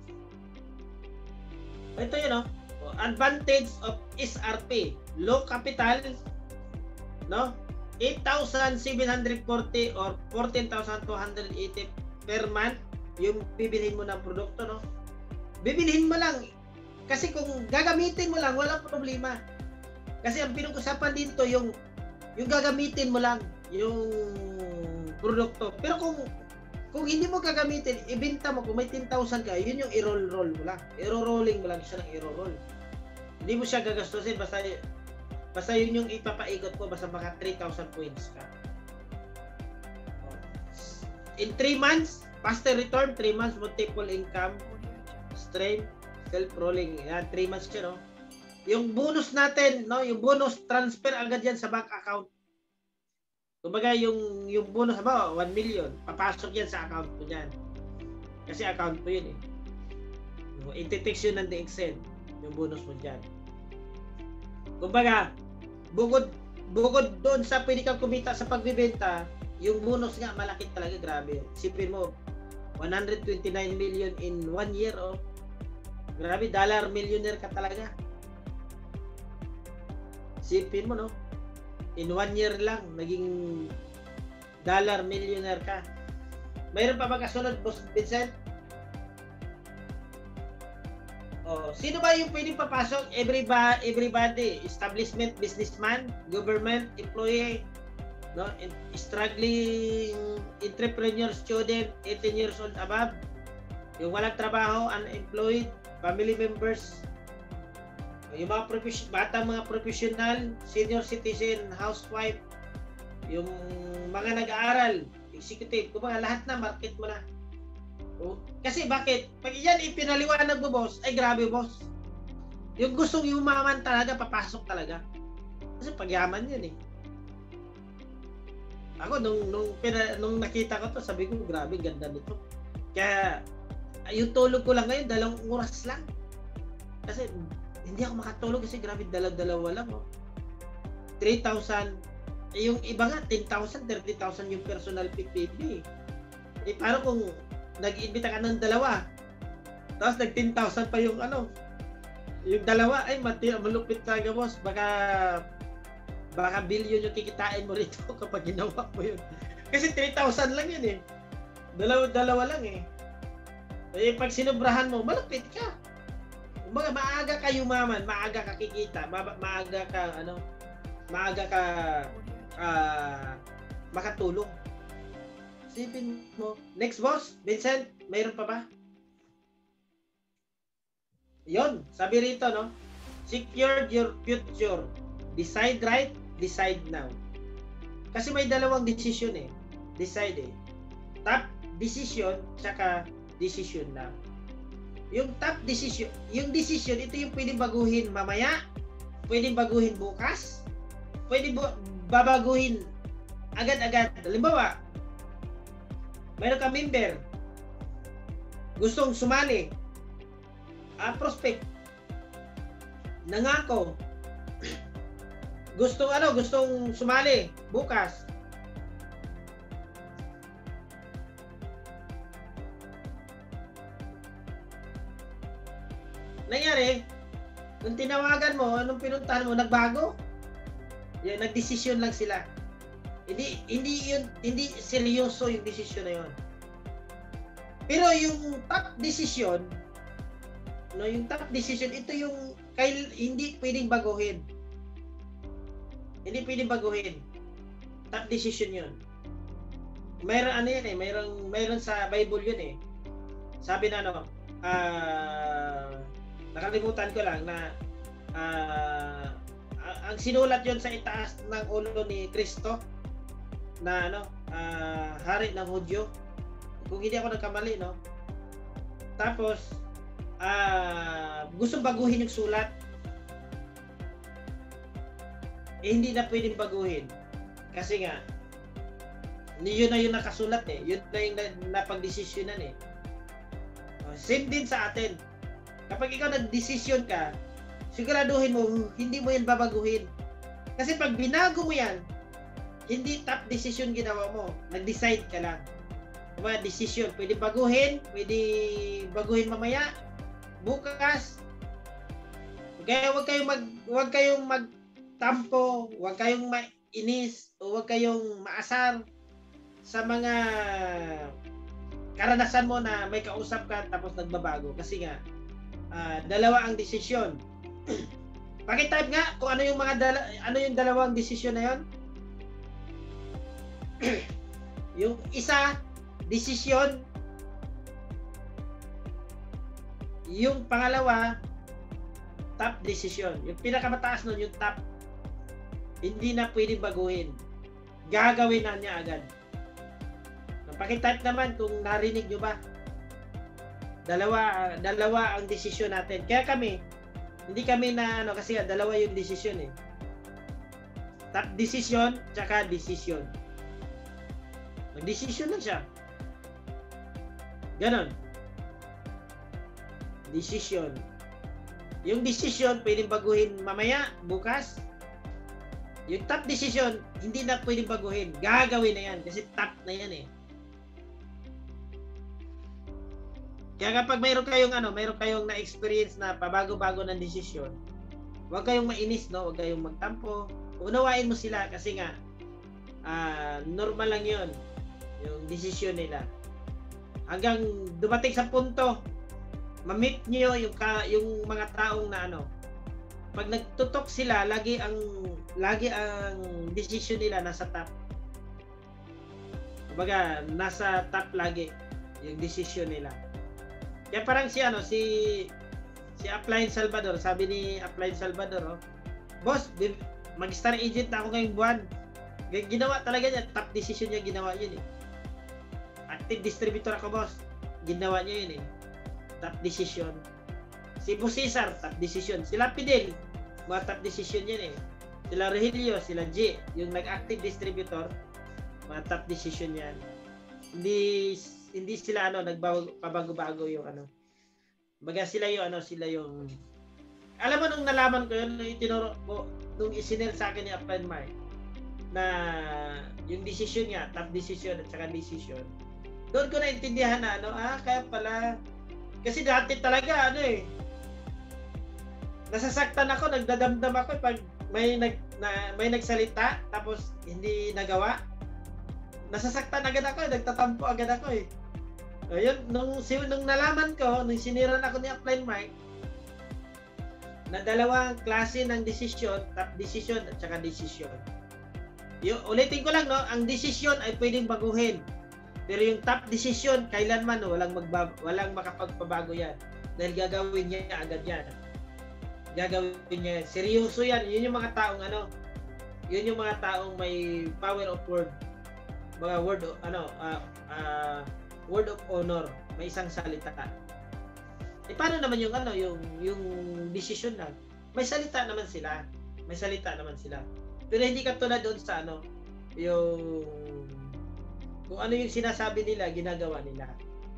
Ito yun, advantage of SRP, low capital, no? 8,740 or 14,280 per month yung bibilhin mo ng produkto, no? Bibilhin mo lang. Kasi kung gagamitin mo lang, walang problema. Kasi ang pinag-usapan dito yung gagamitin mo lang yung produkto. Pero kung hindi mo gagamitin, ibenta mo, kung may 10,000 ka, yun yung i-roll mo lang. I-rolling mo lang siya ng i-roll. Hindi mo siya gagastusin, basta yun yung ipapaikot mo, basta maka 3,000 points ka. In 3 months, faster return, 3 months, multiple income, stream, self-rolling. Yan, 3 months siya, no? Yung bonus natin, no? Yung bonus, transfer agad yan sa bank account. Kumbaga, yung bonus, ba, 1 million, papasok yan sa account mo dyan. Kasi account mo yun, eh. Iti-text yun ng DXN, yung bonus mo dyan. Kumbaga, bukod doon sa pwede kang kumita sa pagbibenta, yung bonus nga malaki talaga, grabe. Sipin mo, 129 million in 1 year, oh. Grabe, dollar millionaire ka talaga. Sipin mo, no? In 1 year lang, naging dollar millionaire ka. Mayroon pa ba kasunod, Boss Vincent? Oh, sino ba yung pwedeng papasok? Everybody, establishment, businessman, government, employee, no? Struggling entrepreneur, student, 18 years old above, yung walang trabaho, unemployed, family members, yung mga mga professional, senior citizen, housewife, yung mga nag-aaral, executive, kumbaga lahat na, market mo na. Kasi bakit? Pag yan ipinaliwanag mo, boss, ay grabe, boss. Yung gustong yumaman talaga, papasok talaga. Kasi pagyaman yan, eh. Ako, nung nakita ko to, sabi ko, grabe, ganda nito. Kaya, yung tulog ko lang ngayon, 2 oras lang. Kasi, hindi ako makatulog kasi grabe, dalawa lang, oh. 3,000. Yung iba nga, 10,000, 30,000 yung personal PPB. Eh, paano kung nag-iimbita ka ng 2, tapos nag-10,000 pa yung yung 2, ay malupit talaga, boss. Baka billion yung kikitain mo rito kapag ginawa mo yun. Kasi 3,000 lang yun, eh. Dalawa lang, eh. Eh, pag sinubrahan mo, malupit ka. Kumbaga, maaga ka yumaman, maaga ka kikita, maaga ka makatulong. Sipin mo. Next, boss. Vincent, mayroon pa ba? Yon, sabi rito, no? Secure your future. Decide right, decide now. Kasi may 2 decision, eh. Decide, eh. Top decision, tsaka decision now. Yung top decision, ito yung pwedeng baguhin mamaya, pwedeng baguhin bukas, pwedeng babaguhin agad-agad. Halimbawa, mayroon ka member, gustong sumali, prospect, nangako, gustong sumali bukas. Nangyari, nung tinawagan mo, nung pinuntahan mo, nagbago. Yan, nagdesisyon lang sila. Hindi seryoso yung desisyon na yun. Pero yung top decision, no, ito yung hindi pwedeng baguhin. Hindi pwedeng baguhin. Top decision yun. Mayroon yan, eh, mayroon sa Bible yun, eh. Sabi na nakalimutan ko lang na ang sinulat yon sa itaas ng ulo ni Kristo na hari ng Hudyo, kung hindi ako nagkamali, no? Tapos gusto baguhin yung sulat, hindi na pwedeng baguhin kasi nga Yun na yung nakasulat eh. Yun na yung napag-desisyonan eh. Same din sa atin. Kapag ikaw nag-desisyon ka, siguraduhin mo, hindi mo yan babaguhin. Kasi pag binago mo yan, hindi top decision ginawa mo. Nag-decide ka lang. Mga decision, pwede baguhin mamaya, bukas. Kaya wag kayong magtampo, wag kayong mainis, o wag kayong maasar sa mga karanasan mo na may kausap ka tapos nagbabago. Kasi nga, dalawa ang desisyon. Paki-type nga kung ano yung dalawang desisyon na yon. Yung isa, desisyon. Yung pangalawa, top decision. Yung pinakamataas nun, yung top. Hindi na pwedeng baguhin. Gagawin na niya agad. Paki-type naman kung narinig nyo ba. Dalawa ang desisyon natin. Kaya kami, hindi kami na kasi dalawa yung desisyon eh. Top decision, tsaka decision. Mag-decision lang siya. Ganon. Decision. Yung decision, pwedeng baguhin mamaya, bukas. Yung top decision, hindi na pwedeng baguhin. Gagawin na yan kasi top na yan eh. Kaya kapag mayroon kayong na-experience na pabago-bago ng desisyon, huwag kayong mainis, no? Huwag kayong magtampo. Unawain mo sila kasi nga normal lang 'yon, yung desisyon nila. Hanggang dumating sa punto, ma-meet niyo yung mga taong na pag nagtutok sila, lagi ang desisyon nila nasa top. Kumbaga, nasa top lagi yung desisyon nila. Kaya parang si Upline Salvador, sabi ni Upline Salvador, boss, mag-star agent na ako ngayong buwan. Ginawa talaga niya, top decision niya ginawa yun eh. Active distributor ako, boss. Ginawa niya yun eh. Top decision. Si Boss Cesar, top decision. Sila Fidel, mga top decision yan eh. Sila Rogelio, sila G, yung nag-active distributor, mga top decision yan. Hindi sila nagbago-bago yung Baga sila yung alam mo nung nalaman ko yun, itinuro ko nung isinel sa akin ni Upline Mark na yung decision niya, top decision at saka decision. Doon ko naintindihan na kaya pala kasi dati talaga nasasaktan ako, nagdadamdam ako pag may nagsalita tapos hindi nagawa. Nasasaktan agad ako, nagtatampo agad ako eh. Ayun, nung nalaman ko, nung siniran ako ni Upline Mark, na dalawang klase ng desisyon, top decision at saka decision. Ulitin ko lang, ang decision ay pwedeng baguhin. Pero yung top decision, kailanman walang makapagpabago yan. Dahil gagawin niya agad yan. Gagawin niya. Seryoso yan. Yun yung mga taong yun yung mga taong may power of word. Mga word of honor, may isang salita. Paano naman yung decision lang? May salita naman sila. Pero hindi katulad doon sa yung kung ano yung sinasabi nila, ginagawa nila.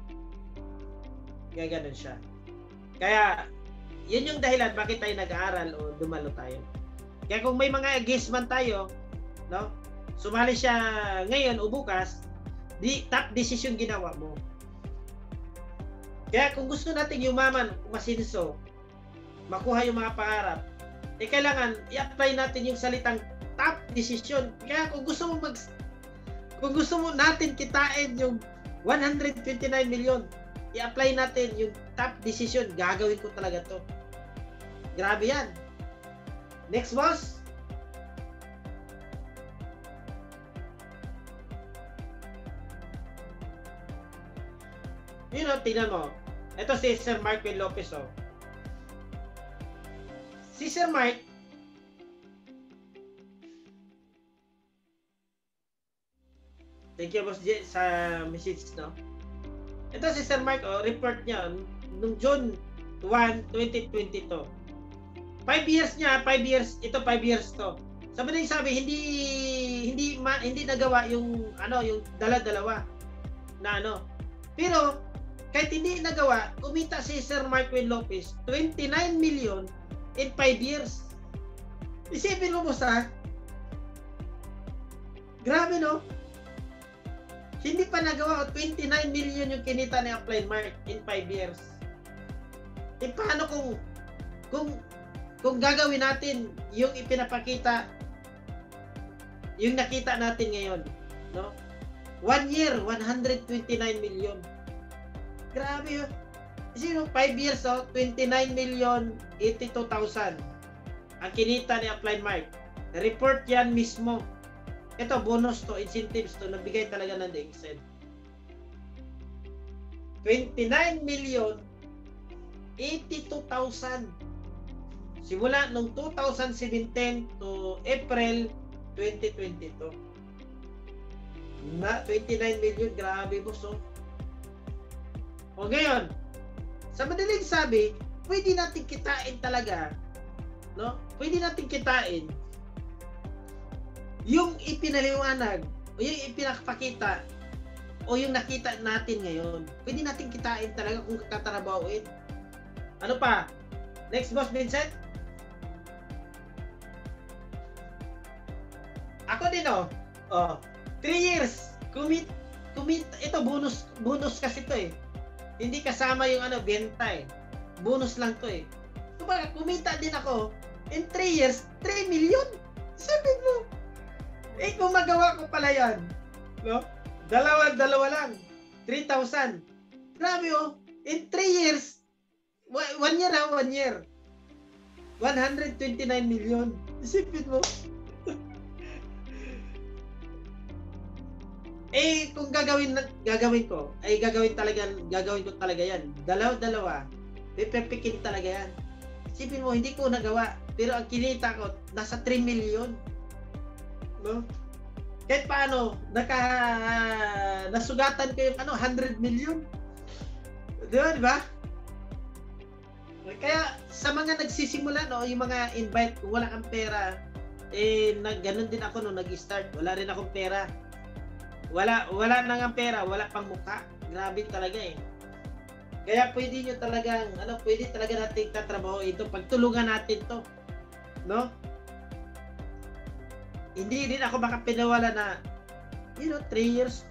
Gaganon siya. Kaya yun yung dahilan bakit tayo nag-aaral o dumalo tayo. Kaya kung may mga guest man tayo, sumali siya ngayon o bukas, top decision ginawa mo. Kaya kung gusto natin yumaman, masinso, makuha yung mga pangarap, kailangan i-apply natin yung salitang top decision. Kaya kung gusto mo natin kitain yung 129 million, i-apply natin yung top decision. Gagawin ko talaga to. Grabe yan. Next, boss. Tingnan mo. Ito si Sir Mark Will Lopez, Si Sir Mark, thank you, Boss J, sa message, Ito si Sir Mark, report niya, nung June 1, 2022. 5 years to. sabi hindi nagawa yung yung dala-dalawa na Pero kahit hindi nagawa, kumita si Sir Markwin Lopez 29 million in 5 years. Isipin mo sa grabe, no? Hindi pa nagawa, 29 million yung kinita ni Applied Mark in 5 years. Paano kung gagawin natin yung ipinapakita, yung nakita natin ngayon, no? 1 year, 129 million. Grabe yun. Kasi 5 years, 29 million 82,000 ang kinita ni Applied Mark. Report yan mismo. Ito, bonus to, incentives to, nabigay talaga ng DXN. 29 million 82,000. Simula nung 2017 to April 2022. Na 29 million, grabe boss. O ngayon, sa madaling sabi, pwede natin kitain talaga, no? Pwede natin kitain yung ipinaliwanag o yung ipinakapakita o yung nakita natin ngayon. Pwede natin kitain talaga kung kakatrabahuin. Ano pa? Next, Boss Vincent? Ako din, 3 years. Commit. Ito, bonus kasi to eh. Hindi kasama yung benta eh. Bonus lang to eh. Kumbaga, kumita din ako in 3 years, 3 million. Sabi mo, kung magawa ko pala yan, no? Dalawa lang, 3,000. Grabe in 3 years, 1 year 1 year, 129 million. Isipin mo. Kung gagawin ko talaga yan. Dalawa, pipipikin talaga yan. Isipin mo, hindi ko nagawa, pero ang kinita ko, nasa 3 million. No? Kahit paano, nasugatan ko yung 100 million. Diba? Kaya, sa mga nagsisimula, yung mga invite, kung wala kang pera, ganun din ako nung nag-start. Wala rin akong pera. Wala nang ang pera, wala pang mukha. Grabe talaga eh. Kaya pwede nyo talagang, pwede talaga natin tatrabaho ito. Pagtulungan natin to. No? Hindi din ako makapinawala na, 3 years.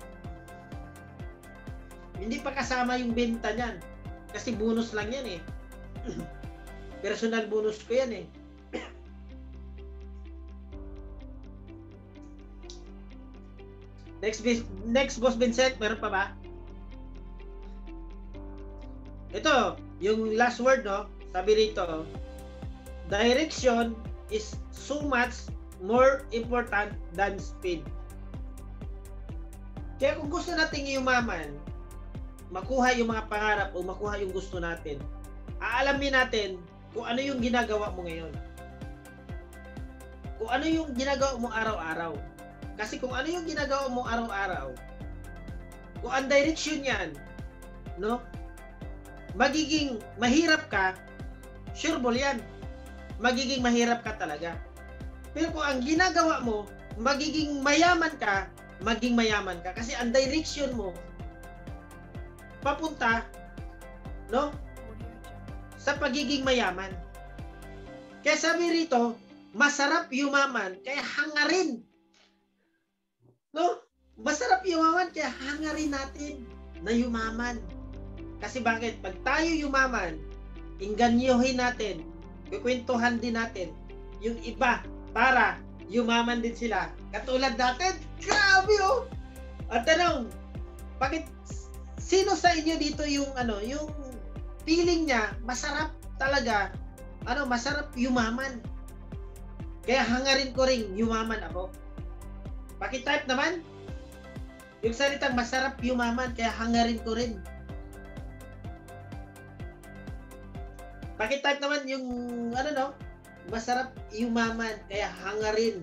Hindi pa kasama yung benta niyan. Kasi bonus lang yan eh. Personal bonus ko yan eh. Next Boss Vincent, meron pa ba? Ito, yung last word, no? Sabi rito, direction is so much more important than speed. Kaya kung gusto nating yumaman, makuha yung mga pangarap o makuha yung gusto natin, aalamin natin kung ano yung ginagawa mo ngayon. Kung ano yung ginagawa mo araw-araw. Kasi kung ano yung ginagawa mo araw-araw, kung ang direction yan, no? Magiging mahirap ka, sure ball yan. Magiging mahirap ka talaga. Pero kung ang ginagawa mo, magiging mayaman ka, maging mayaman ka. Kasi ang direction mo, papunta, no? Sa pagiging mayaman. Kaya sabi rito, masarap yumaman, kaya hangarin. No? Masarap yumaman, kaya hangarin natin na yumaman. Kasi bakit? Pag tayo yumaman, inganyohin natin, kukwentuhan din natin yung iba para yumaman din sila. Katulad natin, grabe At tanong, bakit sino sa inyo dito yung yung feeling niya masarap talaga, masarap yumaman. Kaya hangarin ko ring yumaman ako. Paki-type naman yung salitang masarap yumaman, kaya hangarin ko rin. Paki-type naman yung masarap yumaman, kaya hangarin.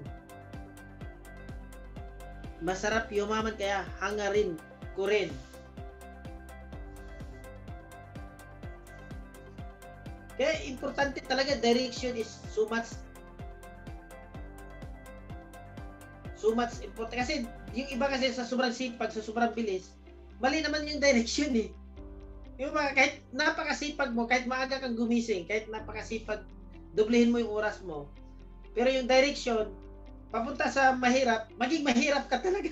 Masarap yumaman, kaya hangarin ko rin. Kaya importante talaga, direction is so much so much important. Kasi yung iba kasi sa sobrang sipag, sa sobrang bilis, mali naman yung direction eh. Yung ba, kahit napakasipag mo, kahit maaga kang gumising, kahit napakasipag, doblehin mo yung oras mo. Pero yung direction, papunta sa mahirap, maging mahirap ka talaga.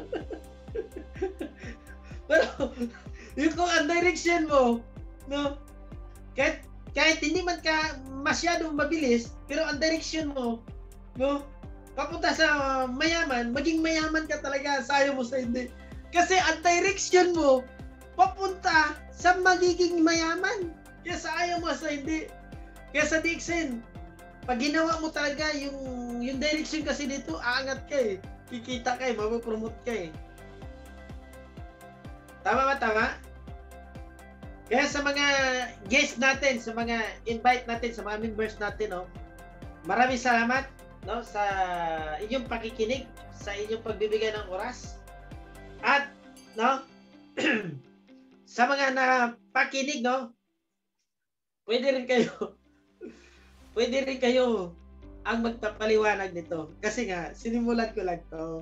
Pero yung kung ang direction mo, no, kahit hindi man ka masyadong mabilis, pero ang direction mo, no, papunta sa mayaman, maging mayaman ka talaga, sayo mo sa hindi. Kasi ang direction mo, papunta sa magiging mayaman. Kaya sa ayaw mo sa hindi. Kaya sa Dixon, pag ginawa mo talaga yung direction kasi dito, aangat ka eh. Kikita ka eh, mapopromote ka eh. Tama ba? Tama? Kaya sa mga guests natin, sa mga invite natin, sa mga members natin, no, maraming salamat, no, sa inyong pakikinig, sa inyong pagbibigay ng oras. At, no, sa mga napakinig, no, pwede rin kayo ang magpapaliwanag nito. Kasi nga, sinimulan ko lang to.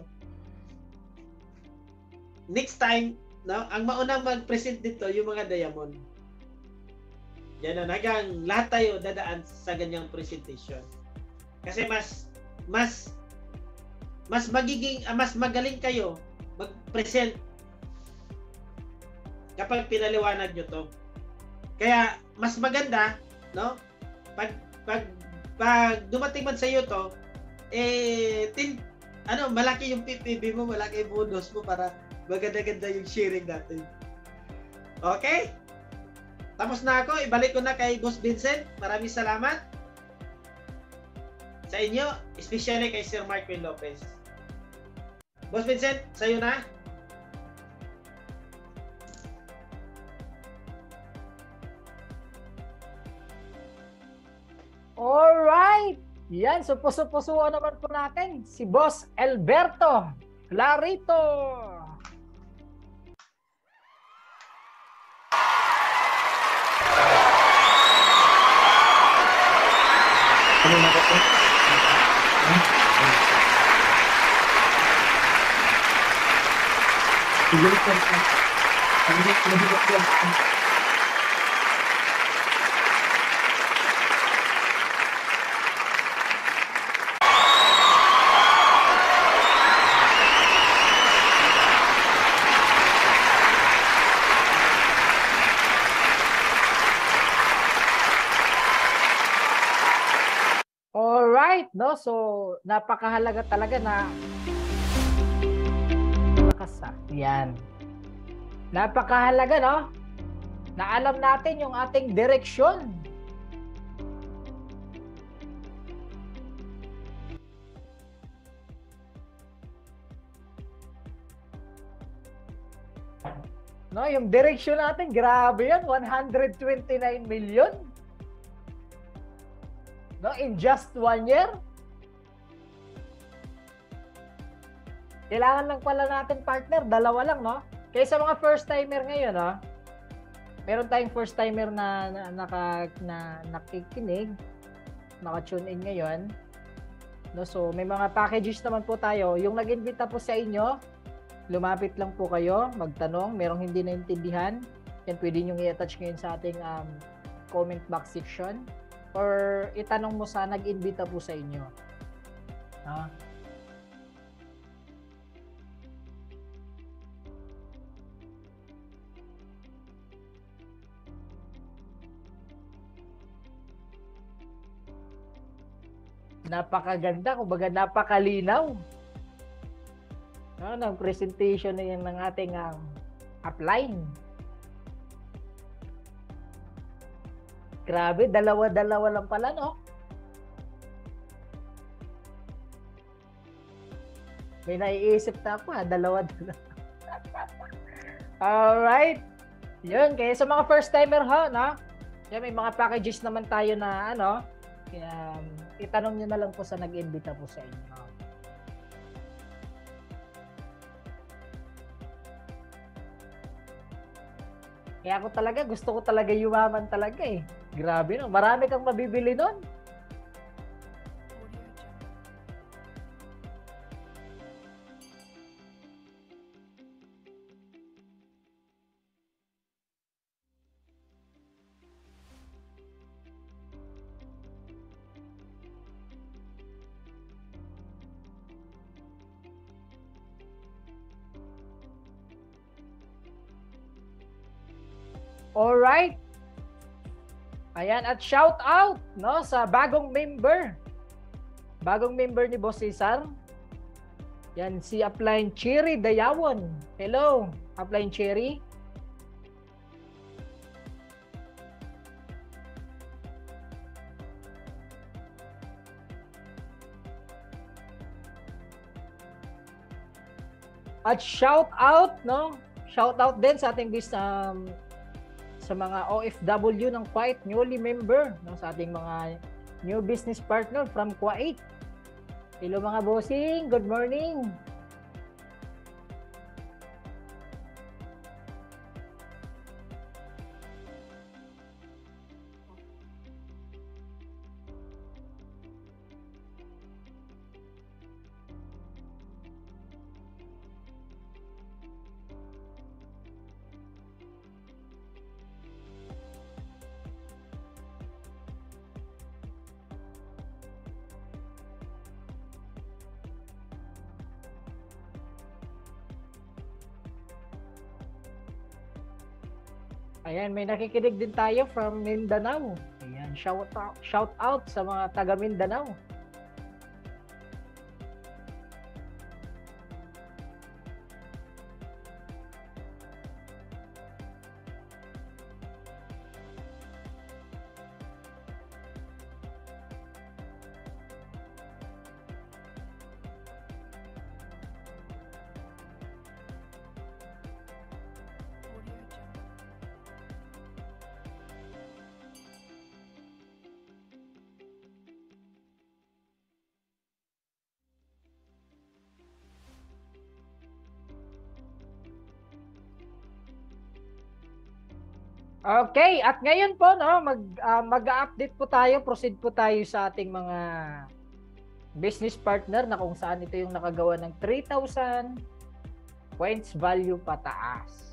Next time, no, ang maunang mag-present dito, yung mga diamond. Yan na, hanggang lahat tayo dadaan sa ganyang presentation. Kasi mas magaling kayo mag-present kapag pinaliwanag nyo to. Kaya mas maganda, no? Pag dumating man sa iyo to, malaki yung PPB mo, malaki yung bonus mo para maganda-ganda yung sharing natin. Okay? Tapos na ako, ibalik ko na kay Boss Vincent. Maraming salamat sa inyo, especially kay Sir Marquin Lopez. Boss Vincent, sa'yo na. Alright! Yan, so puso-pusuan naman po natin si Boss Alberto Clarito. Ano na po? Alright, no? So, napakahalaga talaga na yan. Napakahalaga, no? Na alam natin yung ating direksyon. No, yung direksyon natin, grabe yan, 129 million. No, in just 1 year. Kailangan lang pala natin, partner, dalawa lang, no? Kaya sa mga first timer ngayon, no? Meron tayong first timer na nakikinig, naka-tune in ngayon. No, so may mga packages naman po tayo. Yung nag-invita po sa inyo, lumapit lang po kayo, magtanong, merong hindi naintindihan. Yan pwede nyo i-attach ngayon sa ating comment box section. Or itanong mo sa nag-invita po sa inyo. Ha? Napakaganda, kumbaga napakalinaw. Ng presentation na yan ng ating upline. Grabe, dalawa-dalawa lang pala, no? May naiisip na ako, dalawa-dalawa. Alright. Yun, kaya sa mga first-timer, no? Yan, may mga packages naman tayo na, kaya, itanong nyo na lang po sa nag-invita po sa inyo. Kaya ako talaga, gusto ko talaga yumaman talaga eh. Grabe, no? Marami kang mabibili nun. Alright. Ayan, at shout out, no, sa bagong member. Bagong member ni Boss Cesar. Yan, si Upline Cherry Dayawon. Hello, Upline Cherry. At shout out, no? Shout out din sa ating sa mga OFW ng Kuwait, newly member, no? Sa ating mga new business partner from Kuwait. Hello mga bossing, good morning. Ayan, may nakikinig din tayo from Mindanao. Ayan, shout out sa mga taga Mindanao. Okay, at ngayon po no, mag-update po tayo, proceed po tayo sa ating mga business partner na kung saan ito yung nakagawa ng 3,000 points value pataas.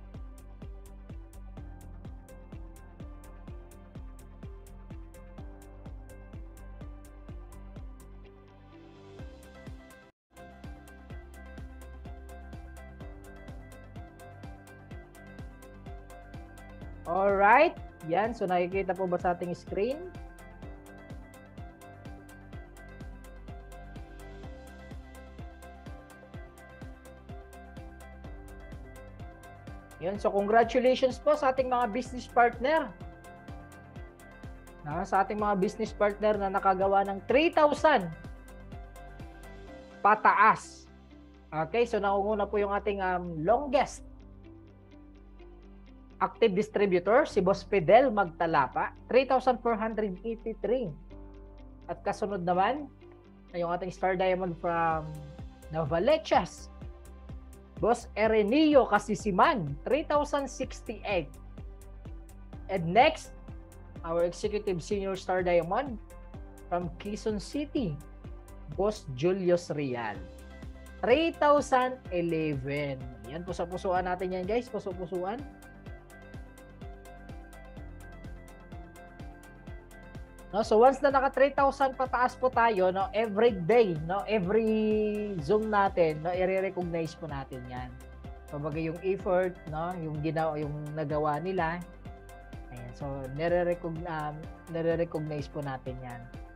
Alright, yan. So nakikita po ba sa ating screen? Yan. So congratulations po sa ating mga business partner. Sa ating mga business partner na nakagawa ng 3,000 pataas. Okay, so naunguna po yung ating longest active distributor, si Boss Fidel Magtalapa, 3,483. At kasunod naman, ay yung ating Star Diamond from Novaleches, Boss Erenio Casisiman, 3,068. And next, our Executive Senior Star Diamond from Quezon City, Boss Julius Real, 3,011. Yan, puso-pusuan natin yan guys, puso-pusuan. No, so once na naka 3,000 pataas po tayo, no, every day, no, every Zoom natin, no, i-recognize po natin 'yan. Kumbaga yung effort, no, yung ginawa, yung nagawa nila. Ayan, so nire-recognize po natin 'yan.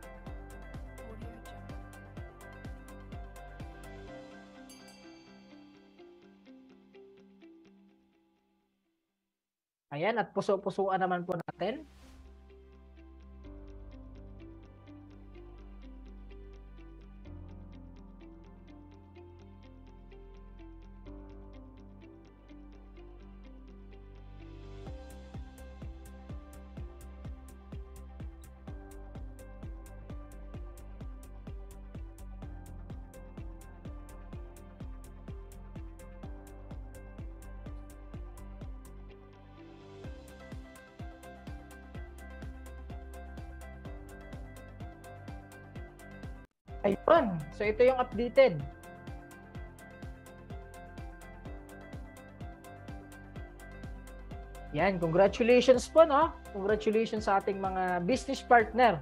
Ayan, at puso-pusuan naman po natin. Ayun. So, ito yung updated. Yan. Congratulations po, no? Congratulations sa ating mga business partner.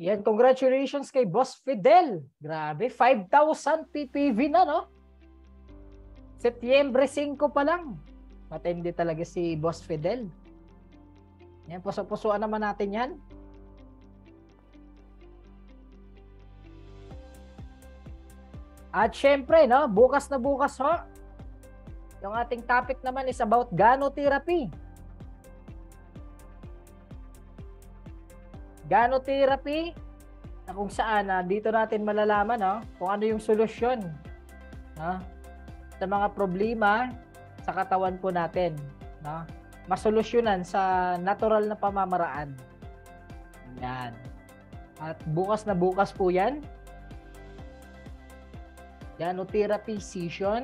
Yan, congratulations kay Boss Fidel. Grabe, 5,000 PPV na, no? Setyembre 5 pa lang. Matindi talaga si Boss Fidel. Yan, puso-pusuan naman natin yan. At syempre, no, bukas na bukas ho. Yung ating topic naman is about gano'therapy. Gano'therapy, na kung saan dito natin malalaman kung ano yung solusyon sa mga problema sa katawan po natin. Masolusyonan sa natural na pamamaraan. Yan. At bukas na bukas po yan. Gano'therapy session.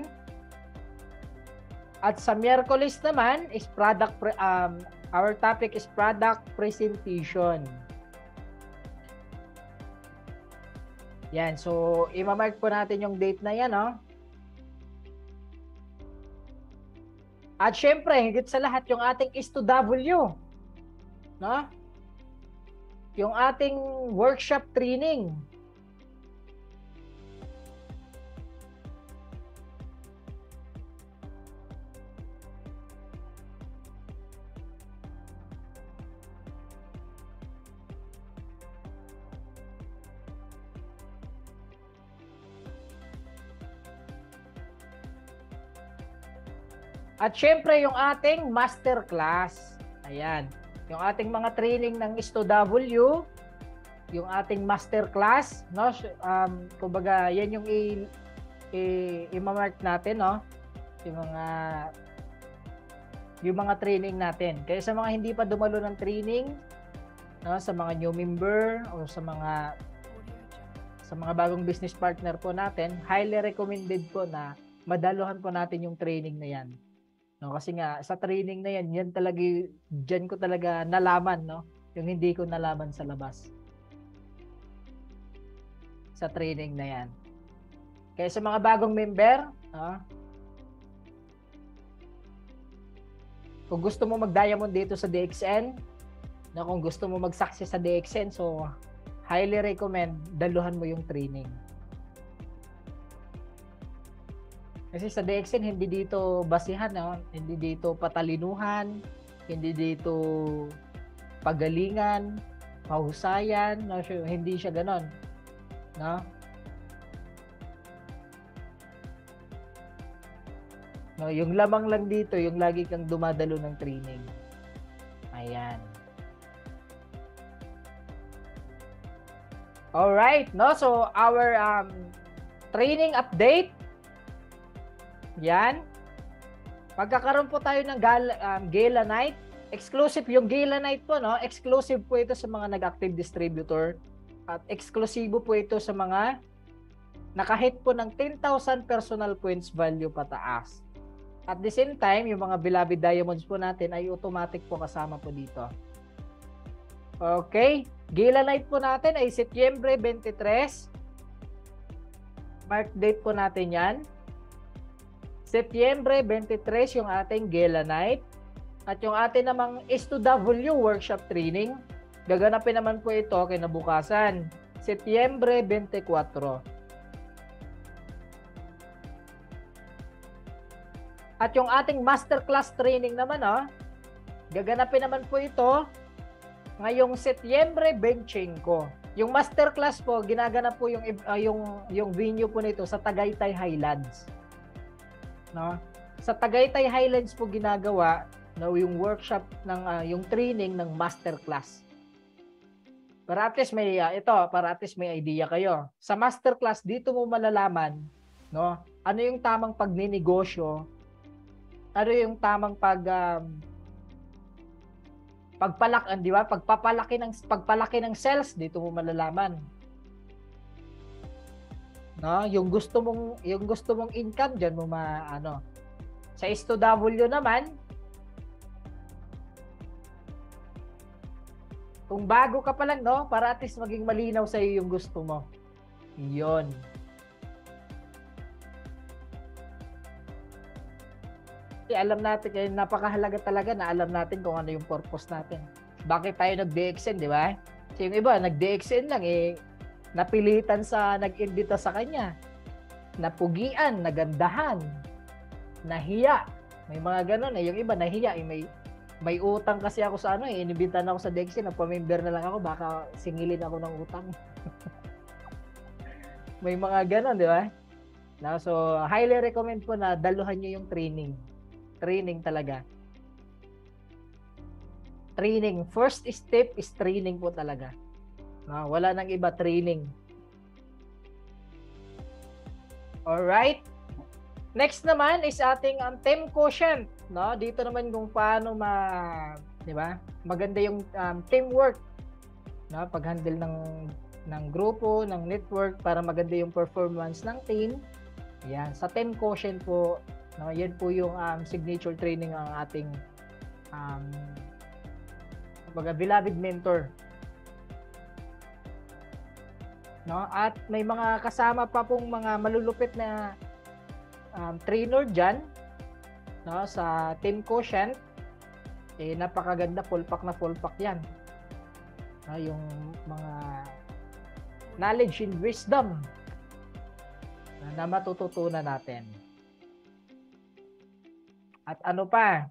At sa Miyerkules naman is our topic is product presentation. Yan, so i-mark po natin yung date na yan, At syempre, higit sa lahat yung ating S2W, Yung ating workshop training. At syempre yung ating masterclass. Ayan. Yung ating mga training ng S2W, yung ating masterclass, kumbaga yan yung i-mark natin, yung mga training natin. Kaya sa mga hindi pa dumalo ng training, sa mga new member o sa mga bagong business partner po natin, highly recommended po na madaluhan po natin yung training na yan. Kasi nga sa training na yan talaga, diyan ko talaga nalaman, yung hindi ko nalaman sa labas. Sa training na yan. Kaya sa mga bagong member, kung gusto mo mag-diamond dito sa DXN, kung gusto mo mag-success sa DXN, so highly recommend daluhan mo yung training. Kasi sa DXN, hindi dito basihan, hindi dito patalinuhan, hindi dito pagalingan, pahusayan, hindi siya ganon. Yung lamang lang dito, yung lagi kang dumadalo ng training. Ayan. Alright, so our training update. Yan. Pagkakaroon po tayo ng Gala Night. Exclusive yung Gala Night po, exclusive po ito sa mga nag-active distributor. At eksklusibo po ito sa mga nakahit po ng 10,000 personal points value pataas. At the same time, yung mga beloved diamonds po natin ay automatic po kasama po dito. Okay. Gala Night po natin ay Setyembre 23. Mark date po natin yan. Setyembre 23 yung ating Gala Night. At yung ating namang S2W workshop training, gaganapin naman po ito kinabukasan, Setyembre 24. At yung ating masterclass training naman, gaganapin naman po ito ngayong Setyembre 25. Yung masterclass po, ginaganap po yung venue po nito sa Tagaytay Highlands. Sa Tagaytay Highlands po ginagawa yung workshop ng yung training ng masterclass. Para at least may idea kayo. Sa masterclass dito mo malalaman, ano yung tamang pagninegosyo, ano yung tamang di ba? Pagpalaki ng sales dito mo malalaman. Yung gusto mong income diyan mo Sa S2W naman, kung bago ka pa lang, para at least maging malinaw sa iyo yung gusto mo. 'Yon. Alam natin, kaya napakahalaga talaga na alam natin kung ano yung purpose natin. Bakit tayo nag-DXN, di ba? Kasi yung iba, nag-DXN lang eh, napilitan sa nag-imbita sa kanya. Napugian, nagandahan, nahiya. May mga ganun eh. Yung iba nahiya eh, may utang kasi ako sa ano eh, inibitan ako sa DXN, nagpa-member na lang ako, baka singilin ako ng utang. May mga ganun, di ba? No, so, highly recommend po na daluhan nyo yung training. Training talaga. Training. First step is training po talaga. No, wala nang iba, training. Alright. Next naman is ating team quotient. No, dito naman kung paano di ba? Maganda yung teamwork. No, pag-handle ng grupo, ng network para maganda yung performance ng team. Yan, sa team quotient po, no, yan po yung signature training ang ating beloved mentor. No, at may mga kasama pa pong mga malulupit na trainer diyan, no, sa team quotient. Eh napakaganda, full pack yan. No, yung mga knowledge and wisdom na matututunan natin. At ano pa?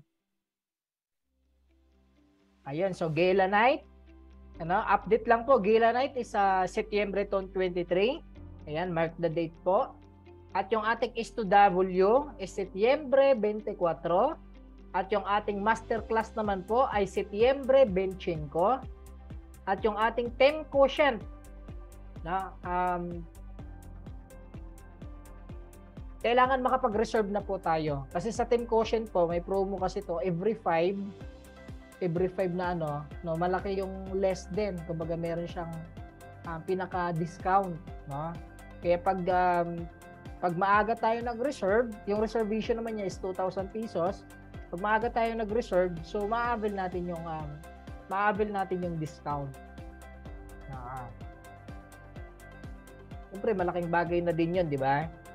Ayun, so Gala Night. Ano, update lang po, Gala Night is Setyembre 23. Ayan, mark the date po. At yung ating S2W is Setyembre 24. At yung ating masterclass naman po ay Setyembre 25. At yung ating team quotient na kailangan makapag-reserve na po tayo. Kasi sa team quotient po, may promo kasi to every 5 na ano, no, malaki yung less din. Kumbaga meron siyang pinaka-discount, no? Kaya pag maaga tayo nag-reserve, yung reservation naman niya is 2,000 pesos. Pag maaga tayo nag-reserve, so ma-avail natin yung discount. Siyempre, malaking bagay na din 'yon, di ba?